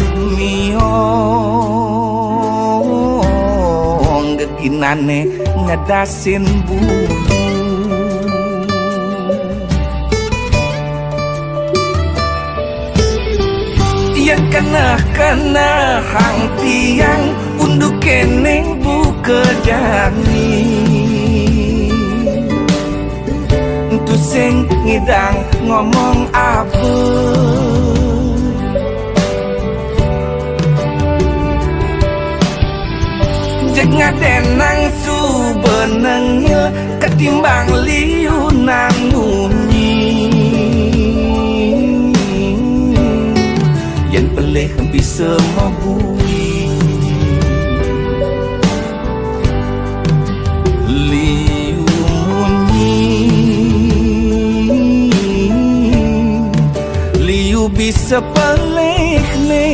miong geginane ngedasin bulu yang kena-kena hang tiang unduk keneng buka jani tu sing ngidang ngomong apa jek ngadenang su benengil ketimbang liunan munyi yang pelih bisa mabui liu munyi liu bisa pelih ne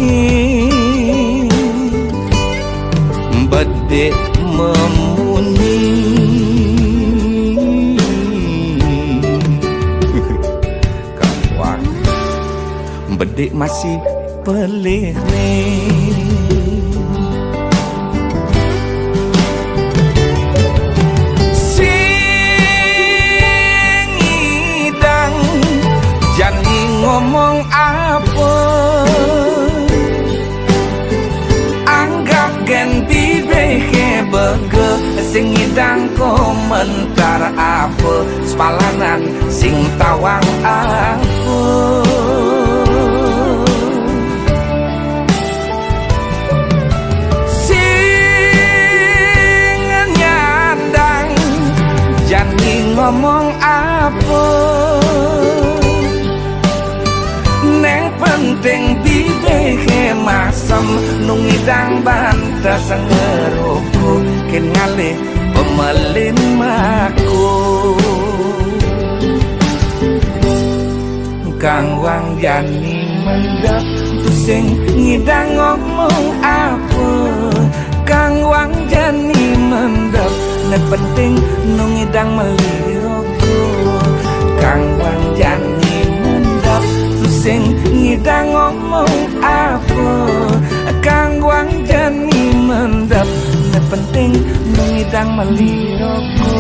bedek memunyi kawan bedek masih pelih sing ngidang jani ngomong apa anggap gen bibehe bege sing ngidang komentar apa sepalanan sing tawang apa ngomong apa neng penting bibehe masem nungidang banta sengeruku ken ngalih pemelin maku kang wang jani mendap pusing ngidang ngomong apa kang wang jani mendap nek penting nungidang meliroko kang wang jani mendap pusing ngidang ngomong apa kang wang jani mendap nek penting nungidang meliroko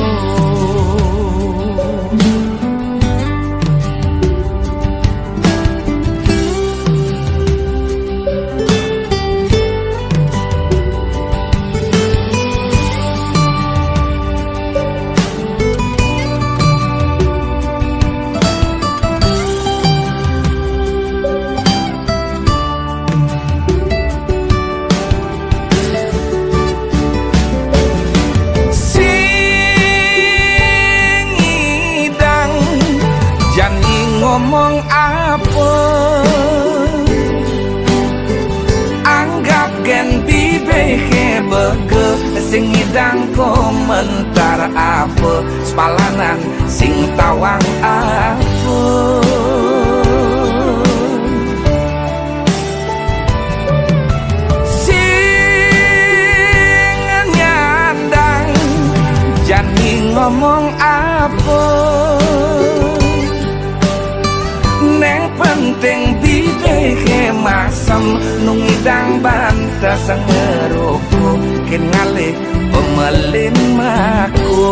ngidang komentar apa sepalanan sing tawang apa sing nyandang jani ngomong apa neng penting bideke masem nungidang bantah sang ngeroko ken ngalih pemelin maku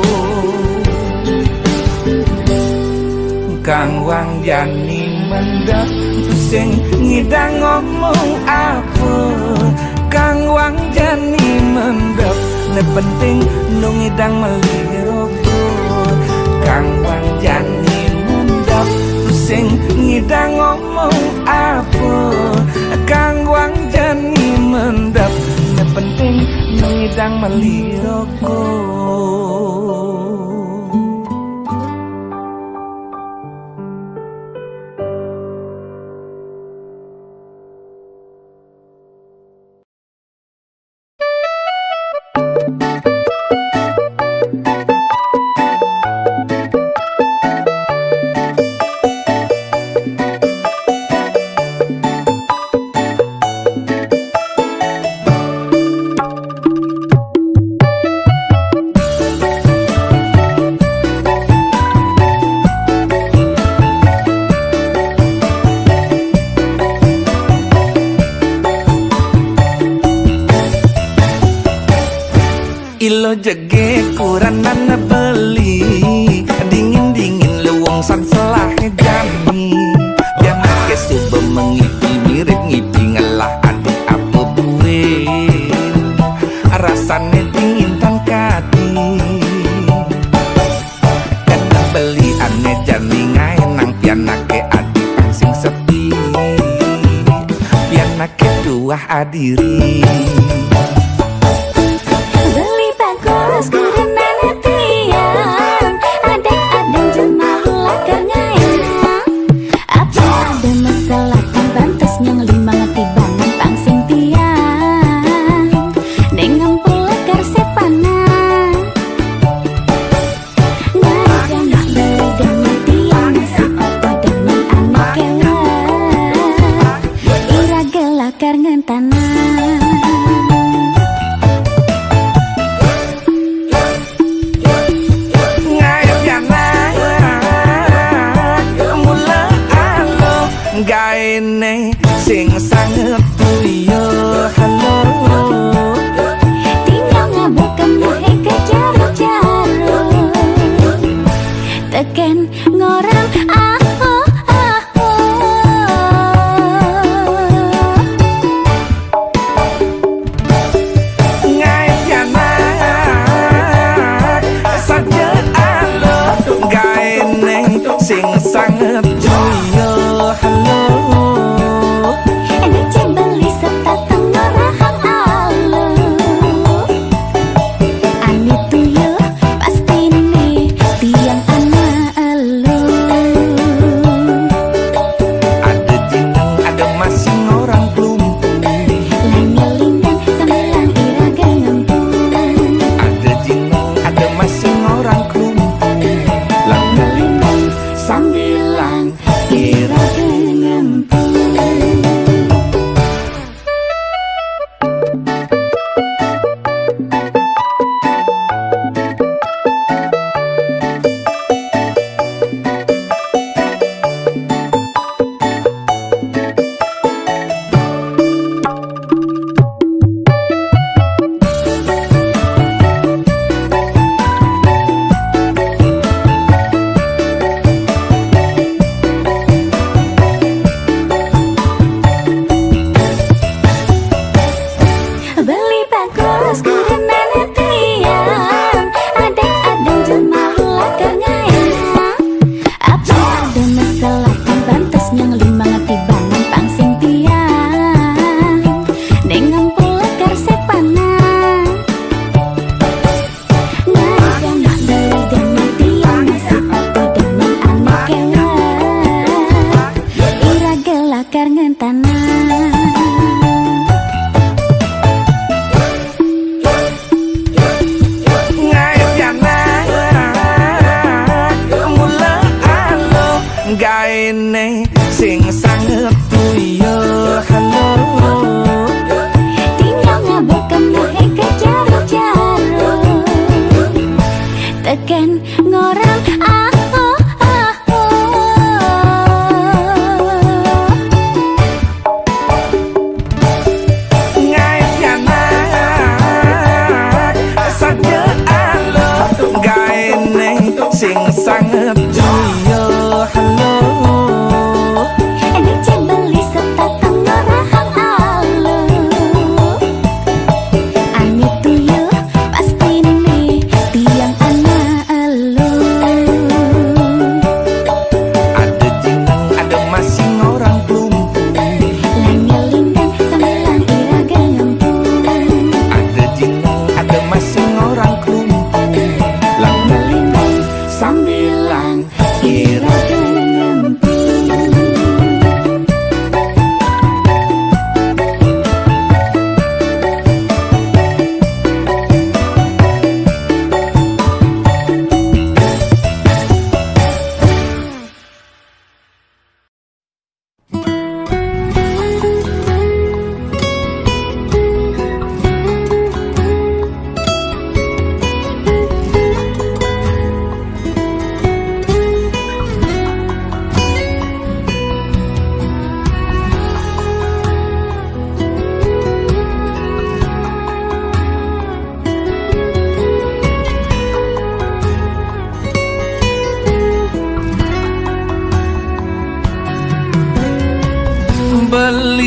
Kang Wang Jani mendap sing ngidang ngomong apa Kang Wang Jani mendap ne penting nungidang meliroko Kang Wang Jani mendap sing ngidang ngomong apa Kang Wang Jani mendap ne penting ngidang meliroko Ilo jege kuranan beli dingin-dingin lewong sang selah jami yang make suba mengipi mirip ngipi ngalah adik apa buin rasane dingin tan kati kena beli ane jami ngai nang pianake adik pang sing sepi pianake tuah adiri gaene sing sanget tuyo halo tinggal ngabukan muhe ke jaro-jaro teken ngorang aho aho ngai pianak saja alo gaene sing sanget tuyo halo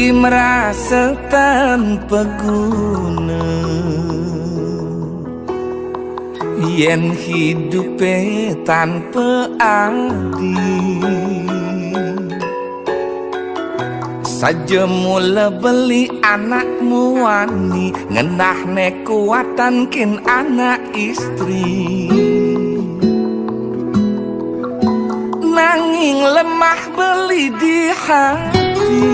Di merasa tanpa guna yen hidup tanpa arti saja mula beli anakmu wani ngenah ne kuatan kin anak istri nanging lemah beli di hati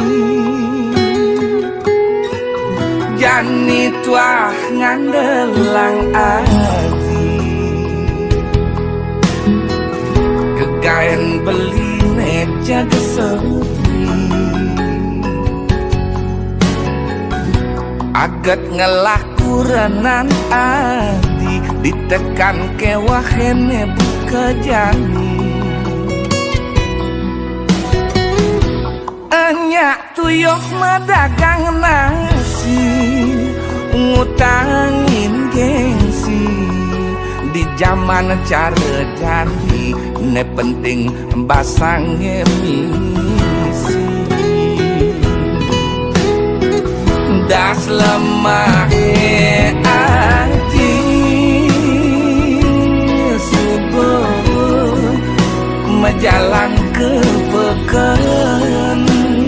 jani tuah ngandelang adi kegaen beli ne jaga sepi agat ngelah kuranan adi ditekan kewahene buka jani anyak tuyok madagang nasi ngutangin gengsi di zaman cara jani ne penting basang emisi das lemah hati subuh menjalan ke pekan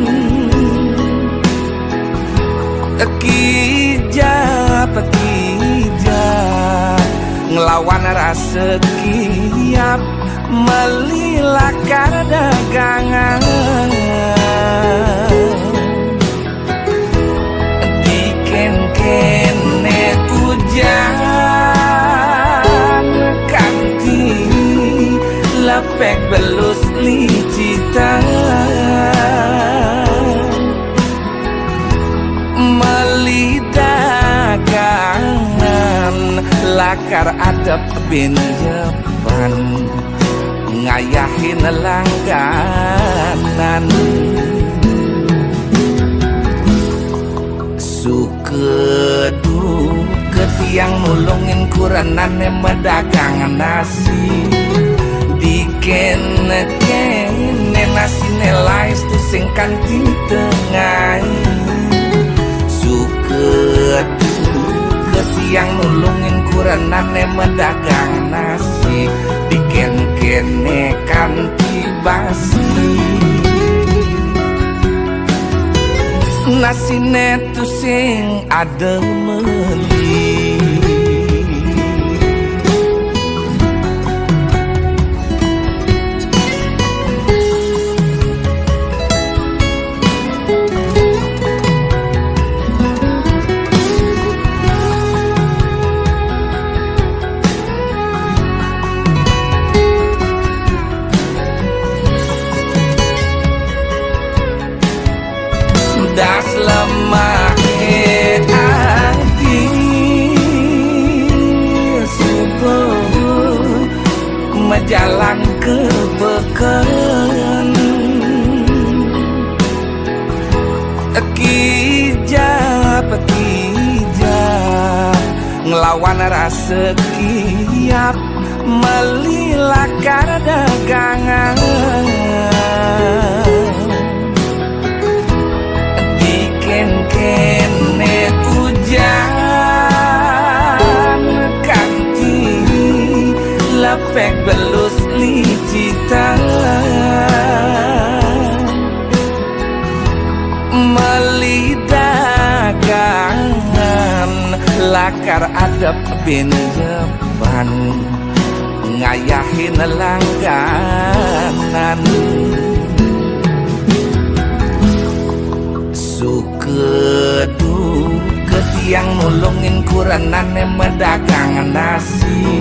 Kija pekija ngelawan rasa kiap melilakar dagangan diken-ken hujan kanti lepek belus licita melidagangan lakar adab benjepan ngayahin langganan sukedu ketiang nulungin kuranane medagang nasi diken-kene nasi nelais tu sing kanti tengah sukedu ketiang nulungin kuranane medagang nasi diken-kene kanti basi nasi netu sing ada meli das lemah hati subuh menjalan ke pekan kija pekija ngelawan rasa kiap melilakar dagangan kene hujan kanti lepek belus licita melidagangan lakar adab benjepan ngayahin langganan sukedu ketiang nulungin kuranane medagang nasi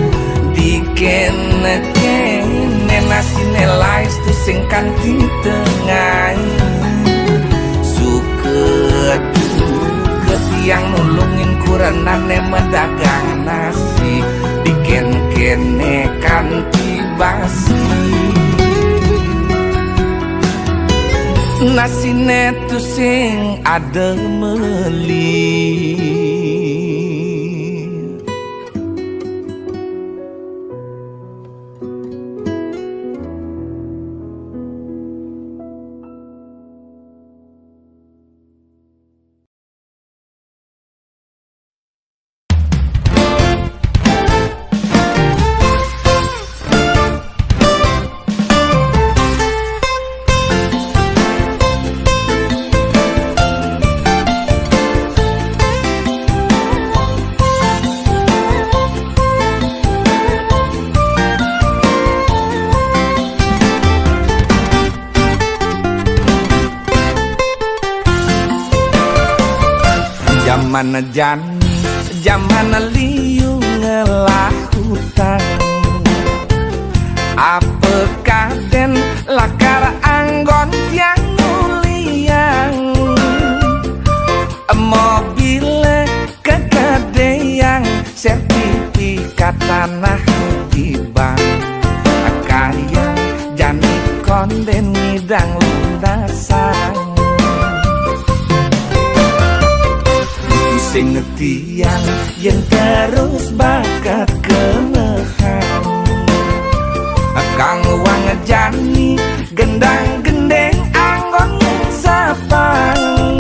diken-kene nasi nelais tu sing kanti tengah sukedu ketiang nulungin kuranane medagang nasi diken-kene kanti basi nasi netu sing ada meli Zaman jani, zaman liu ngelah hutang. Apakah den lakar anggon tiang muliang. Mobil kegedean sertifikat tanah di bank. Kaya jani konden ngidang lunasan. Sing ngetian yang terus bakat kemehan. Kang wang jani gendang gendeng anggon sapang.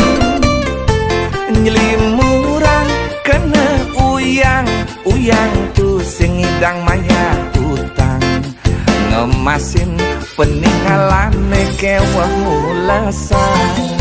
Nyelimuran kena uyang uyang tu sing ngidang maya utang. Ngemasin peninggalane kewah mulasan.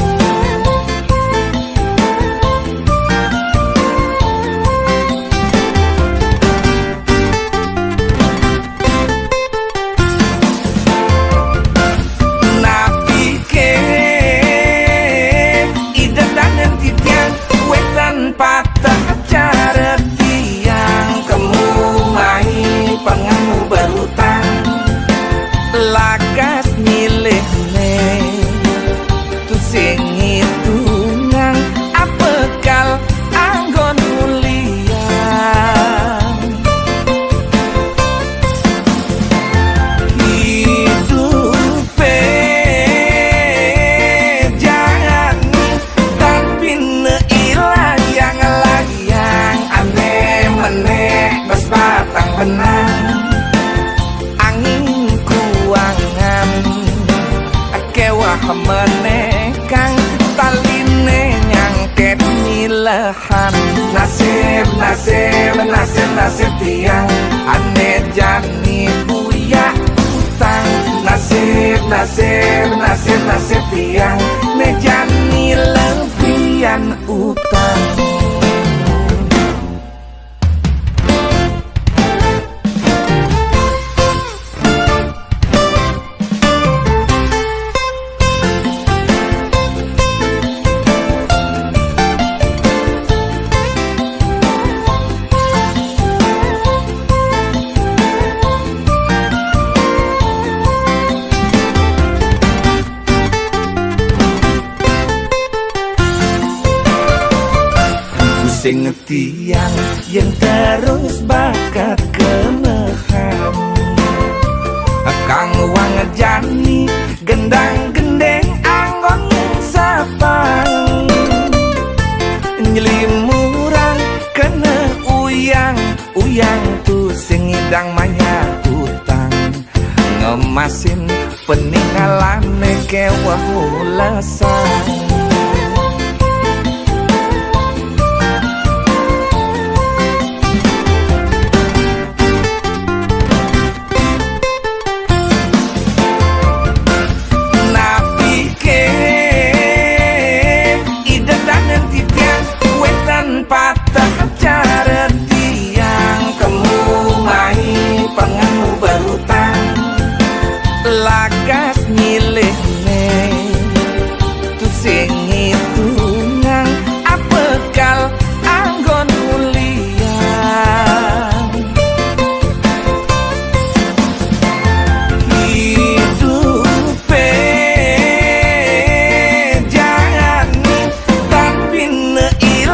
Patah cara tiang kemumai pengamu berhutang. Lagas milih ne tu sing hitungan apekal anggon mulia. Hidupe jangan tapi ne batang benang angin kuangan kewah menekang taline nyangket milahan. Nasib nasib nasib nasib tiang ane jani buya utang. Nasib nasib nasib nasib tiang ne jani lebihan utang. Sing tiang yang terus bakat kemehan. Kang wang jani gendang gendeng anggon sapang. Nyelimuran kena uyang uyang tu sing ngidang maya utang. Ngemasin peninggalane kewah mulasan. Patah cara tiang kemumai pengamu berhutang. Lagas milih ne tu sing hitungan apekal anggon mulia. Hidupe jangan tapi ne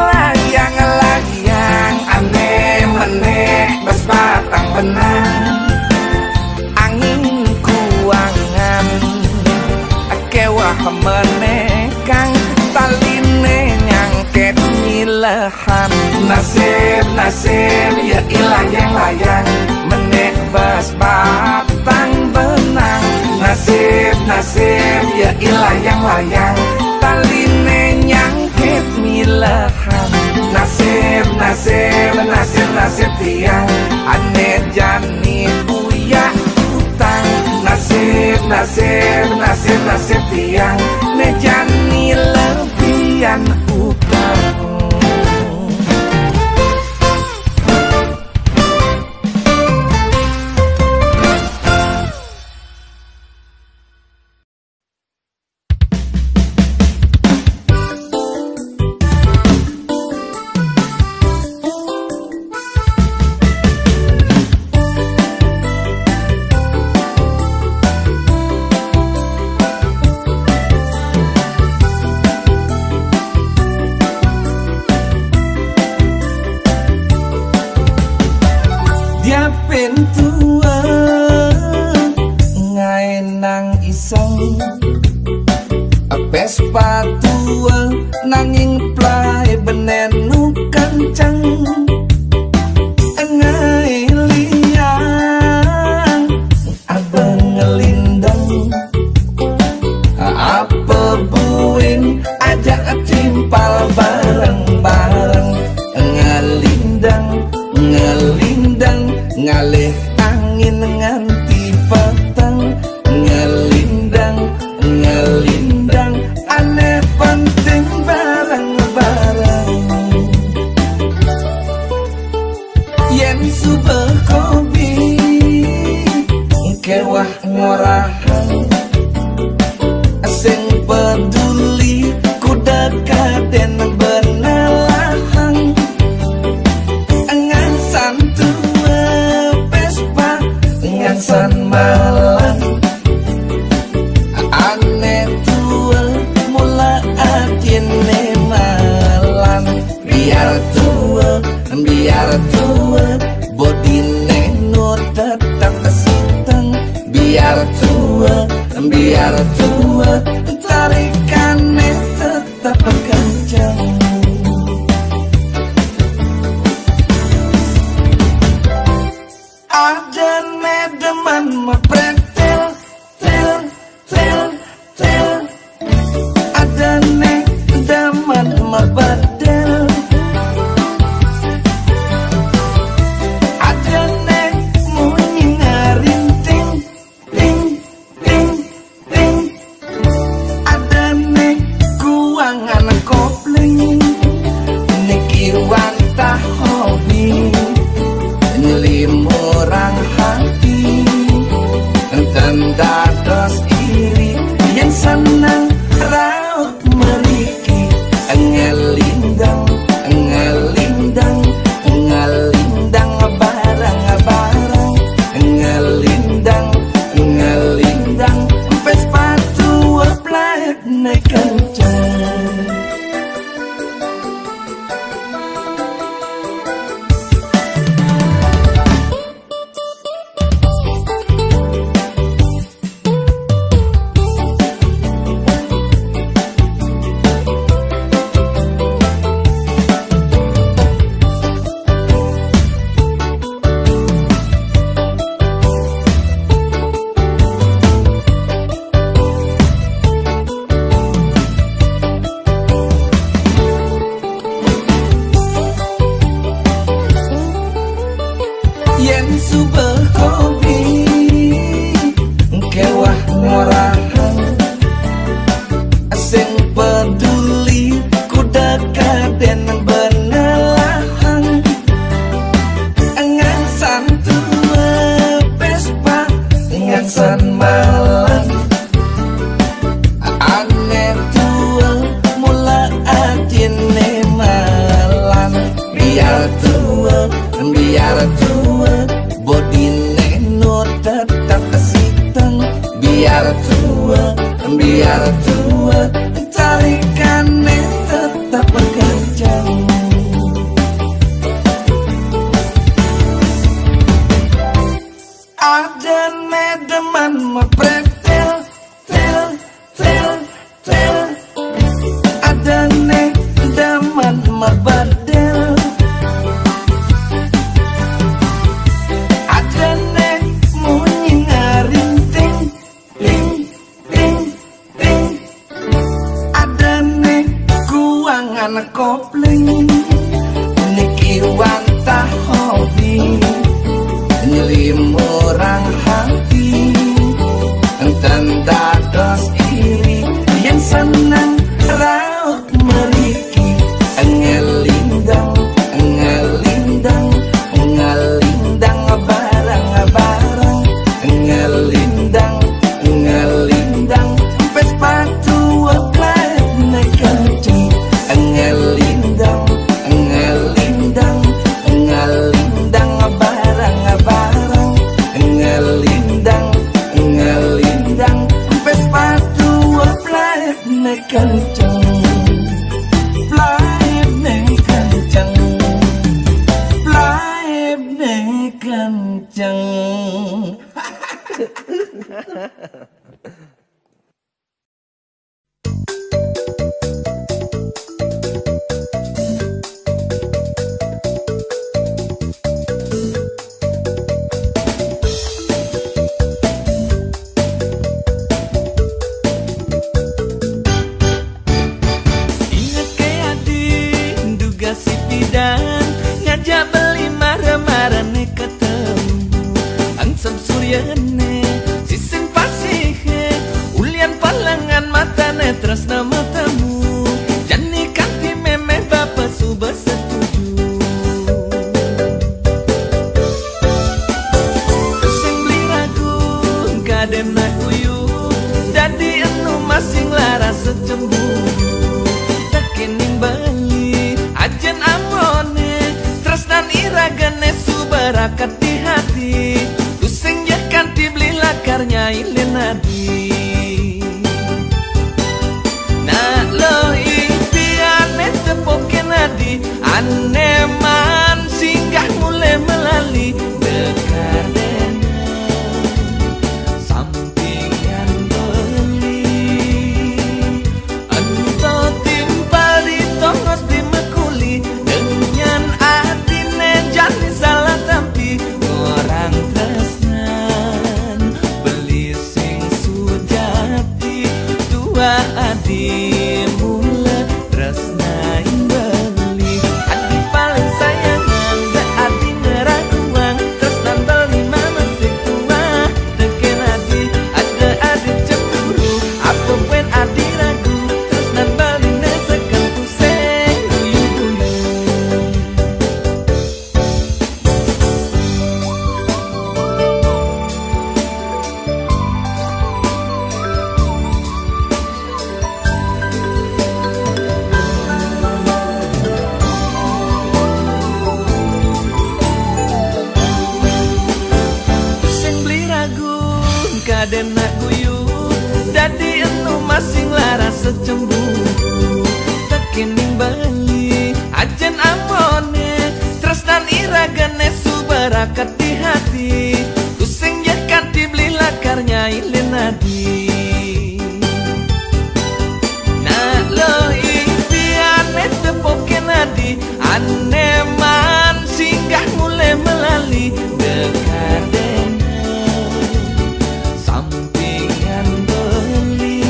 batang benang angin kuangan kewah menekang taline nyangket milahan. Nasib nasib ya ilah yang layang menek bas batang benang. Nasib nasib ya ilah yang layang taline nyangket milahan. Nasib nasib nasib nasib tiang ane jani buya utang. Nasib nasib nasib nasib tiang ne jani lebihan utang. Vespa tua nanging play benenu kancang engai liang abang ngelindang apa buin ajak timpal bareng-bareng ngelindang ngelindang ngalih angin nganti petang ngelindang ngelindang aneh penting bareng-bareng yen subah kopi kewah ngorahan sing peduli kuda kaden benelahang ngansan tua Vespa ngansan malam aneh tua mula adine malam biar tua biar tua bodine no tetap kesiteng biar tua biar tua tarikannya tetap kencang ada nedeman mepretel tel tel tel ada nedeman mebedel ada nek munyi ngarinting ting ting ting ada nek kuangan kopling niki wantah hobi nyelimurang hati tanda dos iri yang senang raut meriki ngelindang ngelindang ngelindang barang-barang ngelindang ngelindang Vespa tua playet naik kencang yen subah kopi kewah ngorahan sing peduli kuda kaden benelahang ngansan tua Vespa ngansan malam aneh tua mula adine malam biar tua biar tua bodine no tetap kesiteng biar tua biar tua tarikannya tetap kencang ada nedeman mepretel tel tel tel ada nedeman mebedel ada nek munyi ngarinting ting ting ting ada nek kuangan kopling niki wantah hobi nyelimurang hati tanda dos iri yang senang raut meriki ngelindang ngelindang ngelindang barang-barang ngelindang ngelindang Vespa tua playet naik kencang ngelindang ngelindang ngelindang barang-barang ngelindang ngelindang Vespa tua playet naik kencang playet naik kencang playet naik kencang adi kusing jakan dibeli lakarnya ilin adi nak lo impiane tepoken adi ane man singgah mulai melali dekadena sampingan beli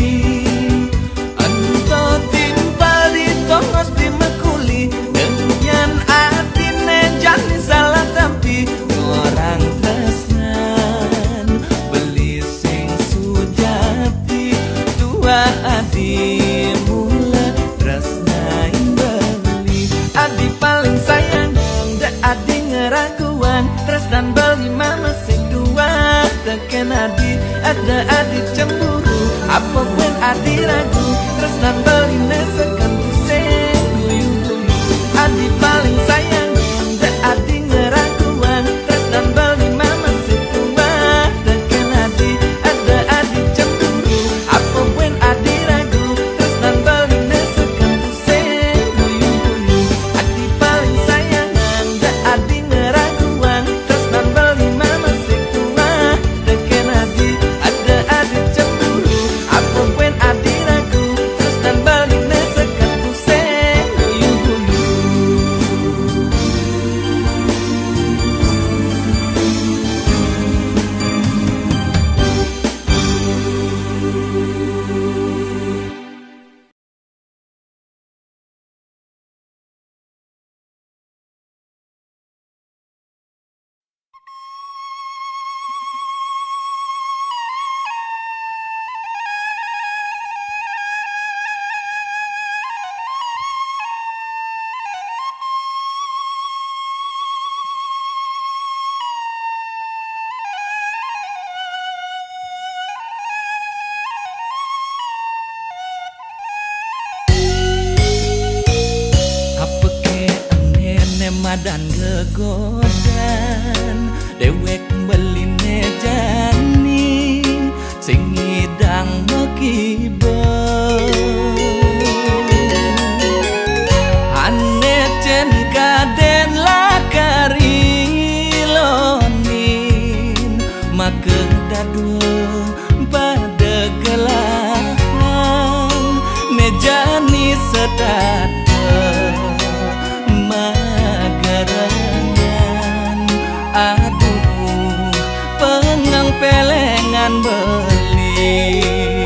ento timpal di tongos di mekuli dengan adine jani salah tapi orang tresnan beli sing sujati tua adi mula tresnain beli adi paling sayang dek adi ngeraguan tresnan beli mama sing dua teken adi ada adi cemburu apa pun adi ragu tresnan beli nesekan pusing guyu-guyu adi paling sayang dek adi ngeraguan tresnan beli mama sing dua teken adi ada adi cemburu apa pun adi ragu tresnan beli nesekan pusing guyu-guyu adi paling sayang dek adi ngeraguan tresnan beli mama sing dua teken adi ada adi cemburu apa pun adi ragu tresnan beli nesekan pusing guyu-guyu. Apa ke ene madan gegodan dewek beline jani sing ngidang mekibo ane cen kaden lakari lonin maka dadu pada gelangan nejani sedada magarangan aduh pengang pelengan beli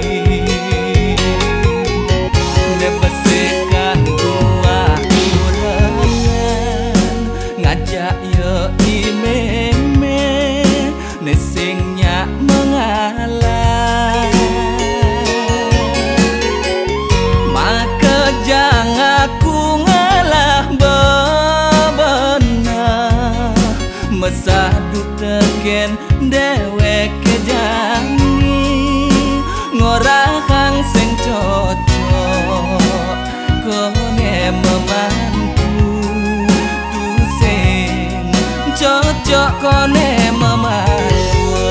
nebesikan buah kurangan ngajak yo imeme nesingnya mengalah maka jangan aku ngalah bebenah mesadu teken dewek kejani ngorahang sing cocok kone memantu tu sing cocok kone memantu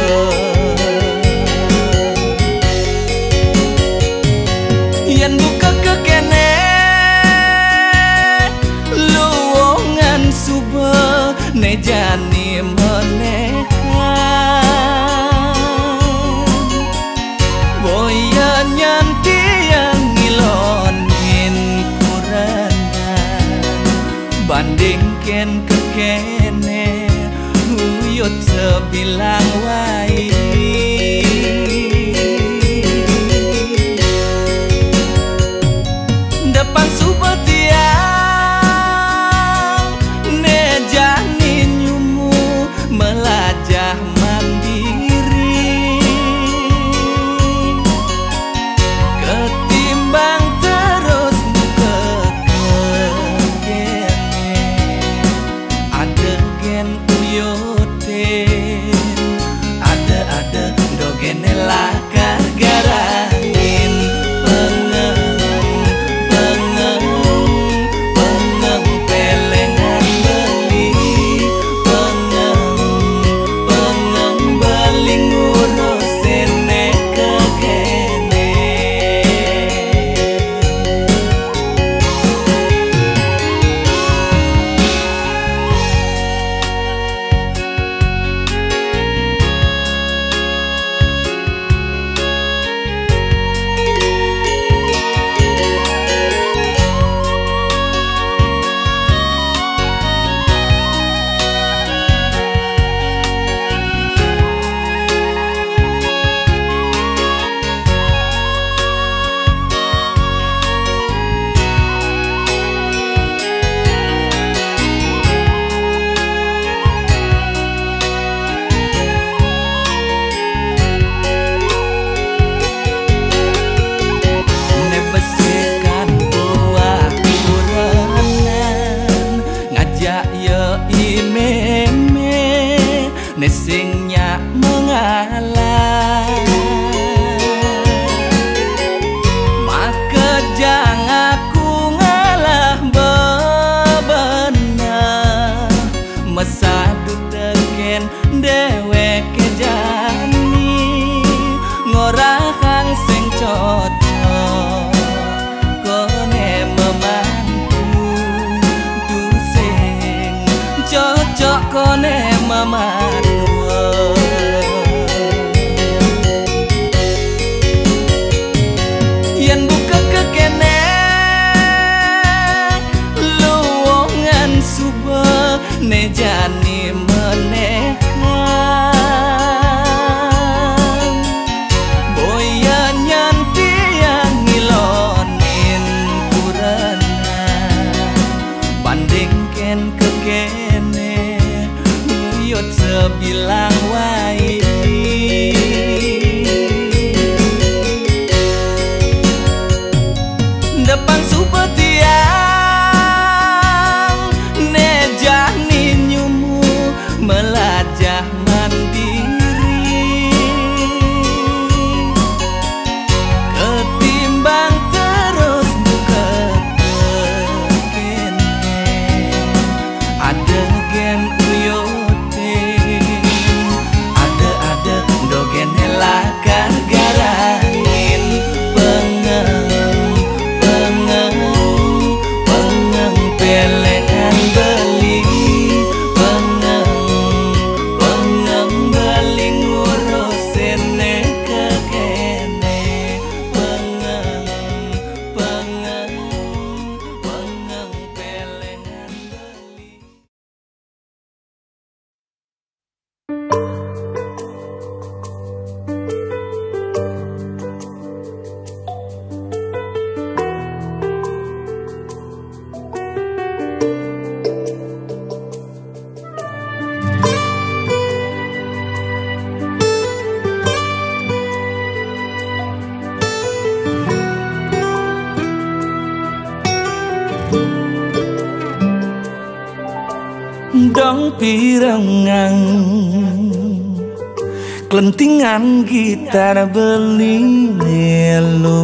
yen buka kekene luwongan subuh nejani menekan boya nyanti yang ngilonin kuranan bandingken kekene huyut sebilang wai depan subuh tiang nejani nyumu melajah mandiri ketimbang terus buka kekene ada gen uyoten tepang supetiang nejani nyumu melajah mandiri ketimbang terus buka kene ada gen uyote ada ada dogen helakan garangin pengeng pengeng pengeng pelengan beli pengeng pengeng beli ngurusin ke kene pengeng pengeng pengeng pelengan beli. Dong pirengang kelentingan gitar beli melo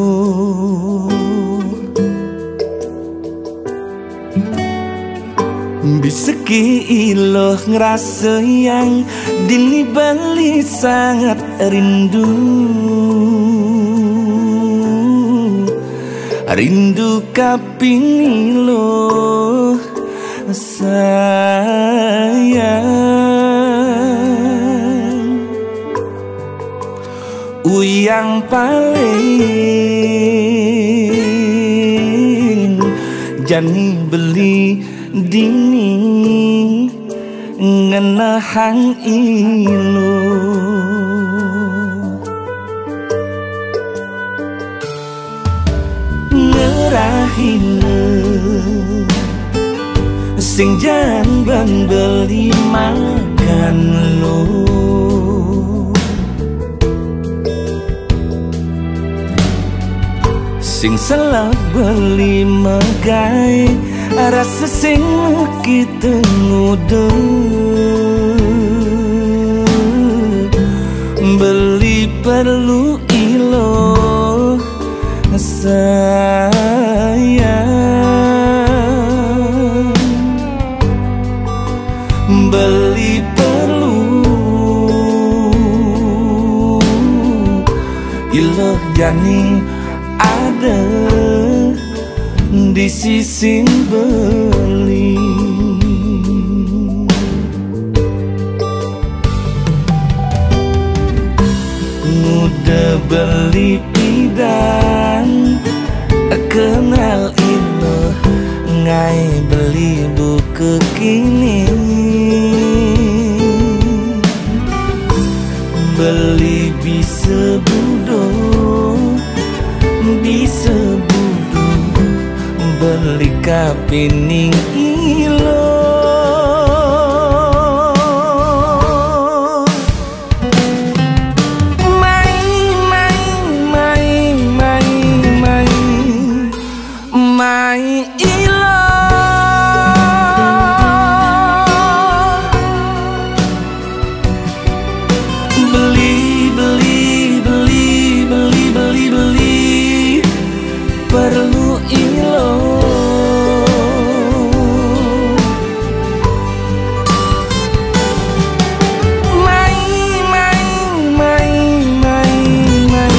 biseki iloh ngerasa yang dini beli sangat rindu rindu kaping iloh sayang uyang paling jani beli dini ngenahang ilu ngerahine sing jangan beli makan lo sing salah beli megai rasa sing kita ngudu beli perlu ilo sayang beli perlu iloh jani ada di sisi beli muda beli pidan kenal iloh ngai beli buku kini beli bisa budo bisa budo beli kapining ilo mai mai mai mai mai mai ilo beli beli beli beli beli beli perlu ilo mai mai mai mai mai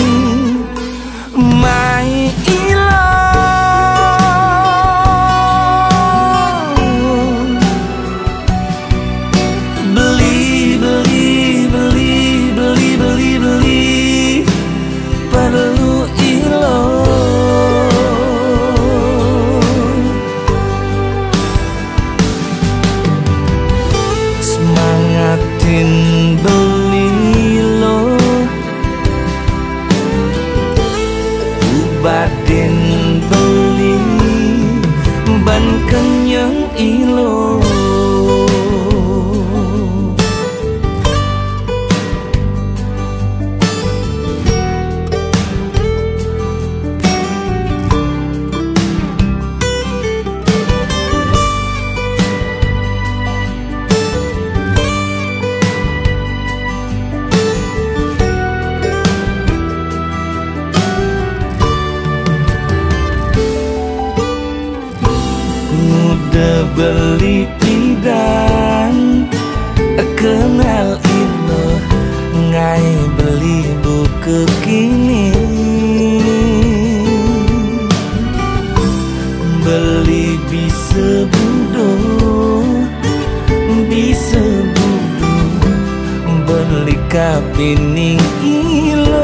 mai ilo beli beli beli beli beli beli perlu ilo semangatin beli lo ubadin beli ban kenyang ilo beli pidan kenal ilo ngai beli buku kini beli bisa budo bisa budo beli kapining ilo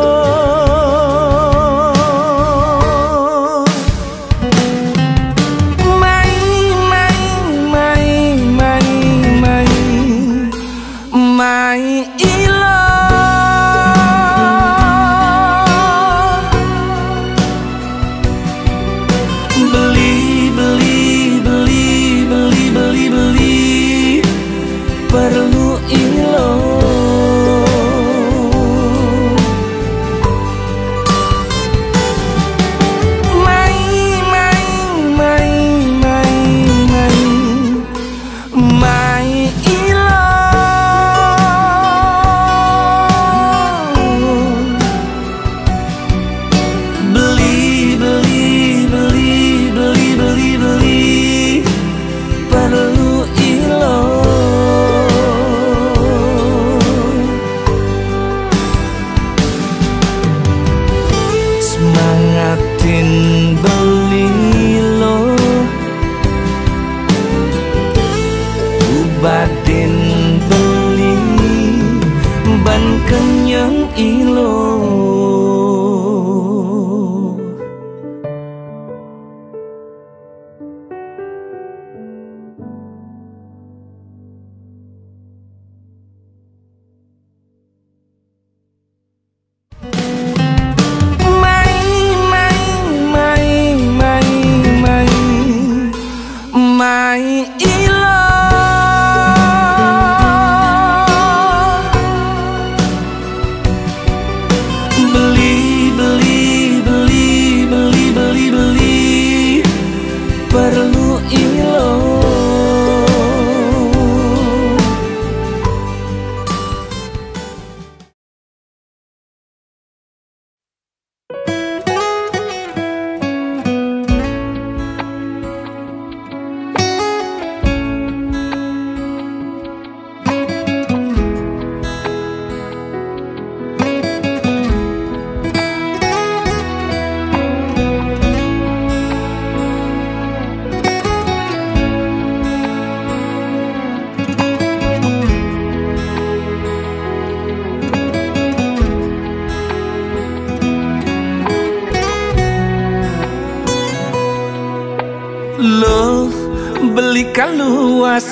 luas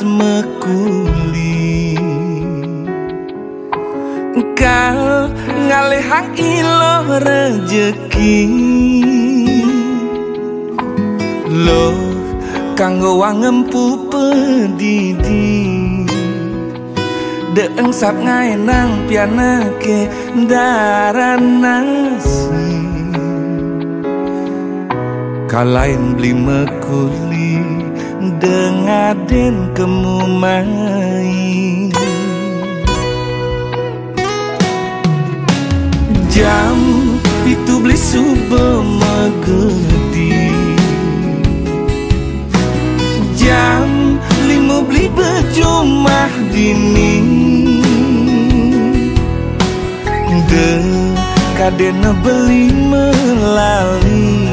mekuli kal ngalehang ilo rejeki lo kanggo wangempu pedidi deeng sap ngaenang pianake daranasi kalain beli mekuli dengaden kemumai jam itu beli subuh megedi jam lima beli bejumah dini de kadena beli melali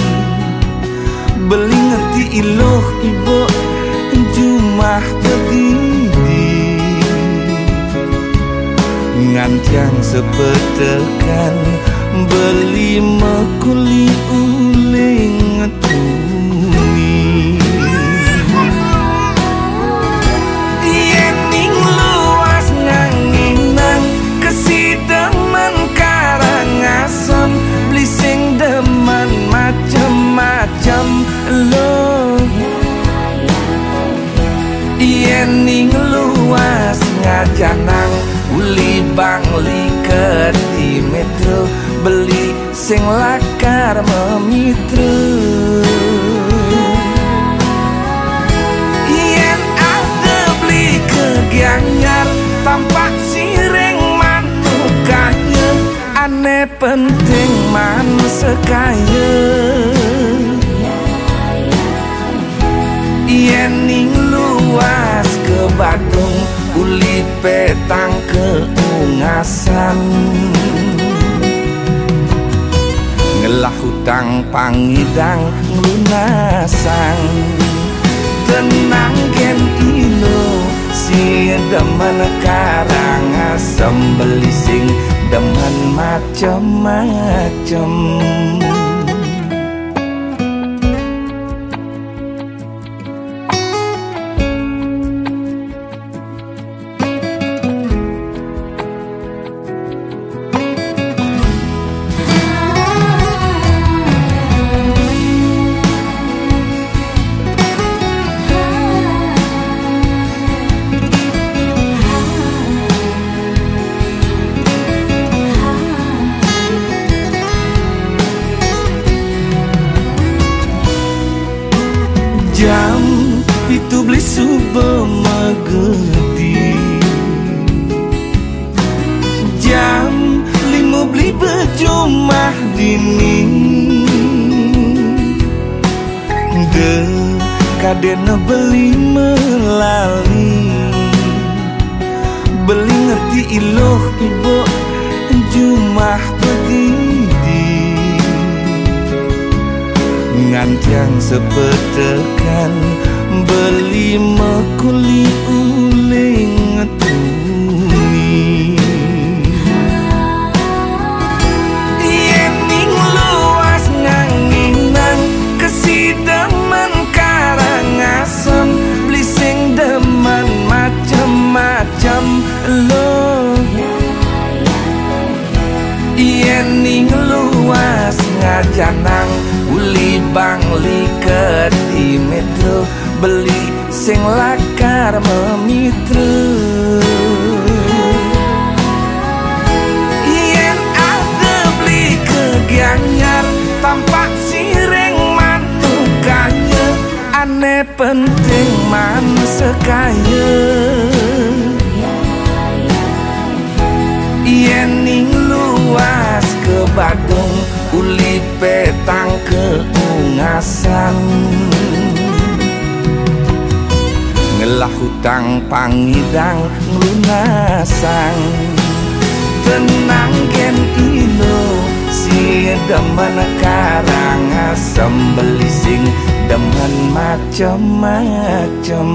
beli ngerti iloh ibo jumah terdidi ngantiang sepetekan beli mekuli uling tuni yening luas nganginang kesidemen karangasem beli sing demen macem-macem lo yening luas ngajanang uli bangli di metro beli sing lakar memitra yen ada beli kegianyar tampak sireng manukanya aneh penting man sekaya yen pangidang lunasang tenang gen ilo si demen karang asem belising demen macem-macem. Jam itu beli subuh megedi, jam lima beli berjumah dini, de kadena beli melali, beli ngerti iloh ibu jumah begini. Ngantiang sepetekan beli mekuli uling tuni yening luas nganginan kesidemen karangasem blising demen macem-macem lo yening luas ngajanang uli bangli ke di metro beli sing lakar memitra yen ada beli ke gianyar tampak sireng manukanya aneh penting man sekaya yen ning luas ke Badung uli petang keungasan ngelah hutang pangidang lunasang tenang gen ilo si demen karang asem belising demen macem-macem.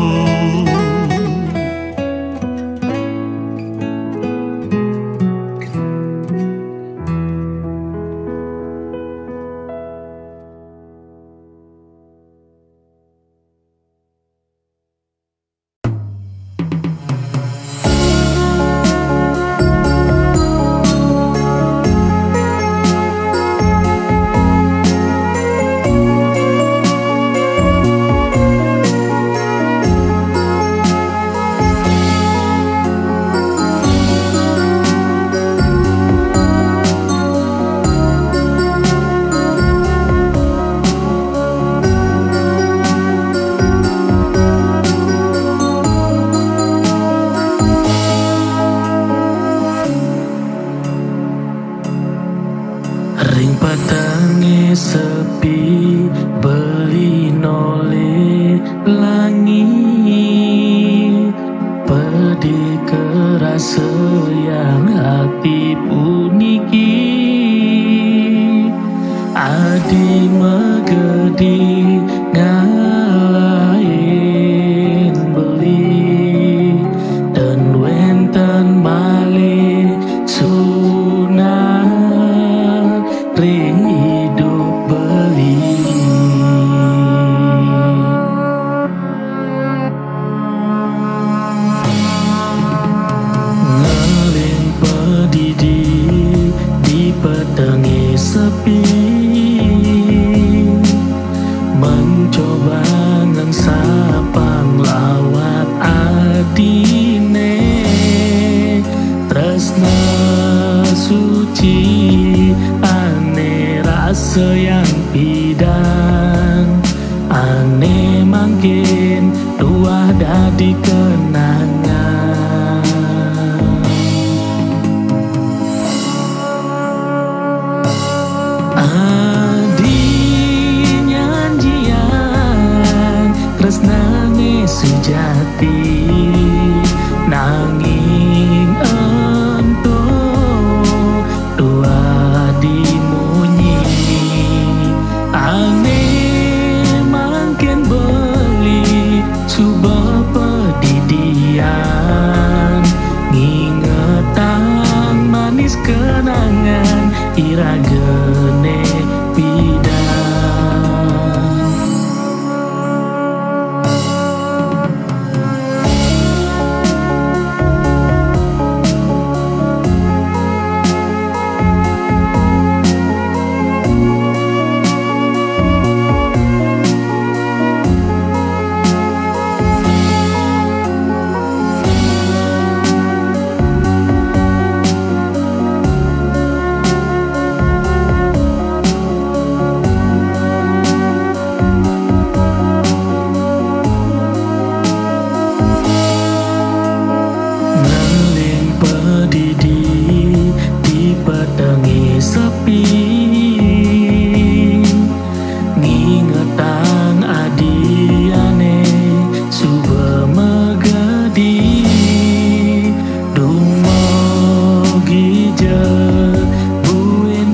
iragene bidang. Sepi ngingetang adiane suba megadi dumogi je buin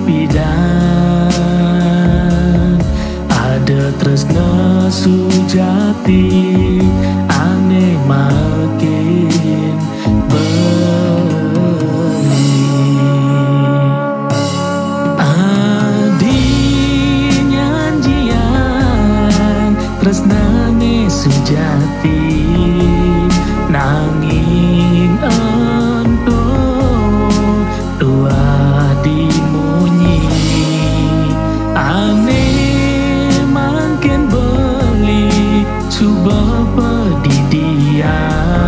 pidan ada tresna sujati ane makin tresnane sujati nanging ento tua dimunyi ane mangken beli suba pedidian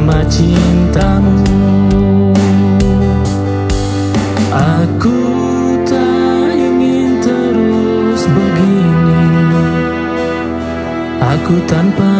bersama cintamu. Aku tak ingin terus begini, aku tanpa